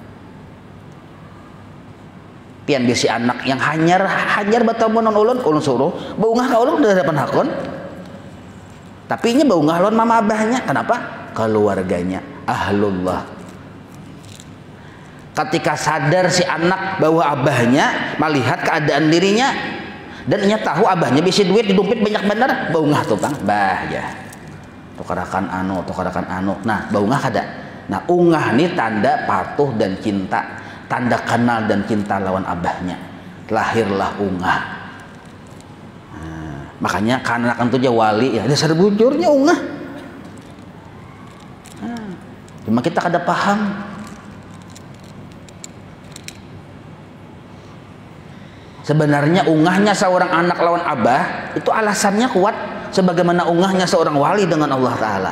Pian biasi anak yang hanyar hanyar bertemu non ulun, ulun suruh baungah ka ulun udah hadapan hakon. Tapi ini baungah lawan mama abahnya. Kenapa? Keluarganya ahlullah. Ketika sadar si anak bahwa abahnya melihat keadaan dirinya dan ia tahu abahnya bisa duit di dompet banyak bener, baungah tuh bang, bah ya tukarakan anu, tukarakan anu. Nah baungah kada. Nah ungah ini tanda patuh dan cinta, tanda kenal dan cinta lawan abahnya. Lahirlah ungah. Nah, makanya karena kan tuh wali ya dasar bujurnya ungah. Nah, cuma kita kada paham. Sebenarnya ungahnya seorang anak lawan abah itu alasannya kuat sebagaimana ungahnya seorang wali dengan Allah Ta'ala.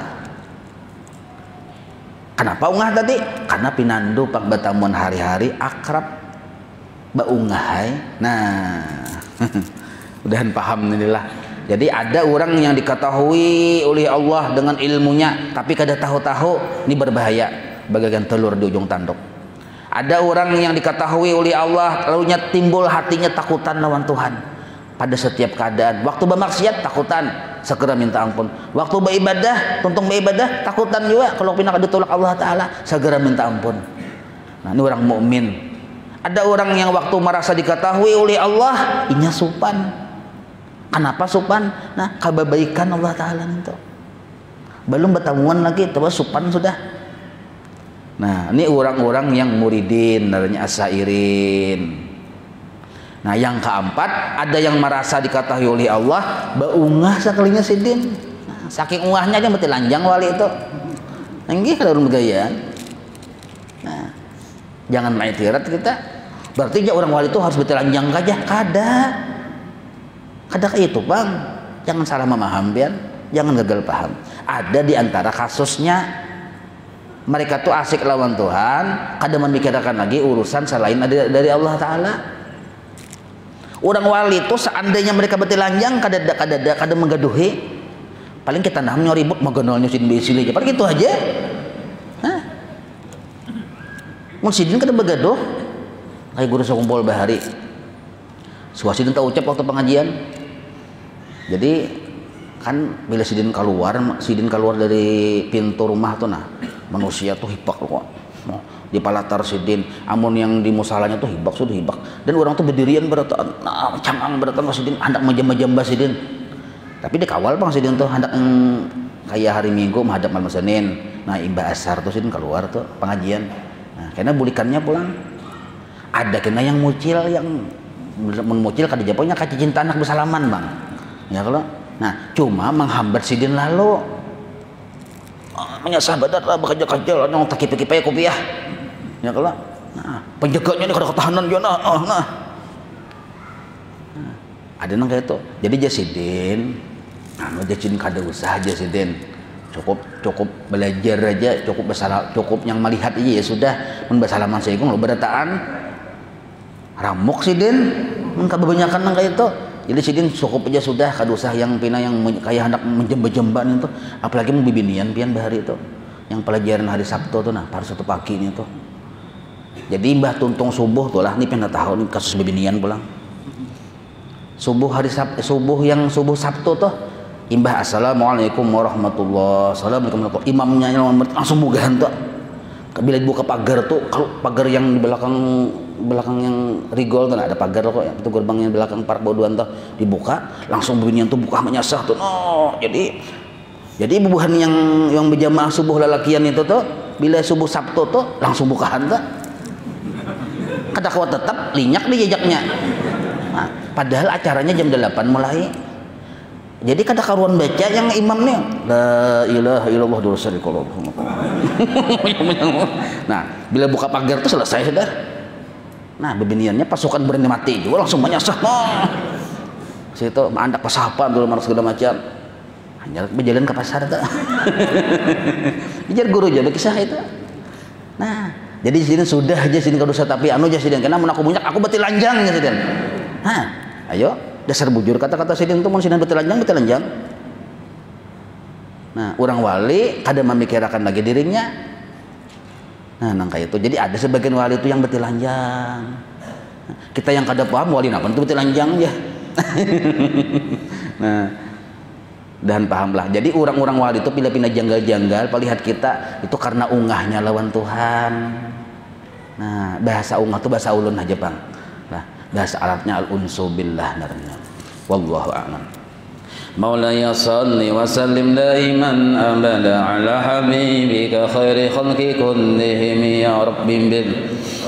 Kenapa ungah tadi? Karena pinandu pak batamuan hari-hari akrab baungahai. Nah udahan paham inilah. Jadi ada orang yang diketahui oleh Allah dengan ilmunya tapi kada tahu-tahu, ini berbahaya bagaikan telur di ujung tanduk. Ada orang yang diketahui oleh Allah lalunya timbul hatinya takutan lawan Tuhan pada setiap keadaan. Waktu bermaksiat takutan, segera minta ampun. Waktu beribadah, tuntung beribadah takutan juga kalau pindah ditolak Allah Ta'ala, segera minta ampun. Nah ini orang mukmin. Ada orang yang waktu merasa diketahui oleh Allah inya supan. Kenapa supan? Nah kebaikan Allah Ta'ala itu belum bertemuan lagi terus supan sudah. Nah ini orang-orang yang muridin, namanya asairin. Nah yang keempat, ada yang merasa diketahui oleh Allah baungah sakalinya sidin. Nah, saking ungahnya aja mati lanjang wali itu. Nggih kalau orang bergaya. Nah, jangan maitirat kita. Berarti ya orang wali itu harus bertelanjang aja. Kada. Kada kayak itu bang. Jangan salah memaham pian. Jangan gagal paham. Ada di antara kasusnya mereka tuh asik lawan Tuhan, kada memikirkan lagi urusan selain dari Allah Ta'ala. Orang wali itu seandainya mereka bertelanjang kada kada kada menggaduhi, paling kita namanya ribut magonolnya sin bisili aja, paling itu aja. Hah? Mun sidin kada begaduh, kayak guru sekumpul bahari. Suasidin tak ucap waktu pengajian. Jadi kan bila sidin keluar, sidin keluar dari pintu rumah tuh nah, manusia tuh hibak kok. Di palatar sidin, amun yang di musalanya tuh hibak sudah hibak. Dan orang tuh berdirian beratan, nah, cangang beratan sidin, hendak majam-majam sidin. Tapi dikawal bang sidin tuh hendak mm, kayak hari Minggu menghadap malam Senin. Nah imbah asar tuh sidin keluar tuh pengajian. Nah, karena bulikannya pulang. Ada kena yang mucil yang memucil kada japonya kaci cinta anak bersalaman bang. Ya kalau, nah cuma menghambat sidin lalu. Menyasah badan lah bekerja-kerja yang tak kipi-kipi kopiah ya kalau nah, penjaganya ini kada ketahanan ya nah, oh, nah. Nah, ada nang kayak itu jadi jasidin anu jasidin kada usah jasidin cukup cukup belajar aja cukup bersalah cukup yang melihat aja ya sudah mun bersalaman saegung lo berataan ramuk sidin mun kebanyakan nang kayak itu. Jadi sidin cukup aja sudah kada usah yang pina yang kayak hendak menjemba-jemban itu, apalagi mau bibinian pian bahari itu. Yang pelajaran hari Sabtu tuh nah, pada satu pagi ini tuh. Jadi mbah tuntung subuh tuh lah, ini pernah tahu nih kasus bibinian pulang. Subuh hari Sabtu, subuh yang subuh Sabtu tuh, imbah assalamualaikum warahmatullahi wabarakatuh. Imamnya langsung bugahan tuh. Bila dibuka pagar tuh, kalau pagar yang di belakang belakang yang rigol tuh ada pagar kok ya, itu gerbang yang belakang park Bauduan tuh dibuka, langsung bibinian tuh buka menyasah tuh. No, jadi jadi bubuhan yang yang berjamaah subuh lalakian itu tuh bila subuh Sabtu tuh langsung bukaan tuh. Kada kuat tetap linyak di jejaknya. Nah, padahal acaranya jam delapan mulai. Jadi kada karuan baca yang imamnya la ilaha illallah dulu syarikallah. Nah, bila buka pagar tuh selesai sudah. Nah, bebiniannya pasukan berani mati juga langsung menyasah. Oh. Situ mandak pasapan dulu marah segala macam. Hanya berjalan ke pasar tuh. Biar guru aja kisah itu. Nah, jadi sini sudah aja sini kada usah tapi anu aja sidin karena mun aku bunyak aku beti lanjang ya sidin. Nah, ayo dasar bujur kata-kata sidin tuh mun sidin beti lanjang beti lanjang. Nah, orang wali kada memikirkan lagi dirinya. Nah, nang kayak itu. Jadi ada sebagian wali itu yang bertelanjang. Kita yang kada paham wali napa itu bertelanjang ya. Nah, dan pahamlah. Jadi orang-orang wali itu pilih-pilih janggal-janggal, lihat kita itu karena ungahnya lawan Tuhan. Nah, bahasa ungah itu bahasa ulun aja, Bang. Nah, bahasa Arabnya al-unsu billah namanya. Wallahu a'lam. مولاي صل وسلم دائما أبدا على حبيبك خير خلق كلهم يا رب بال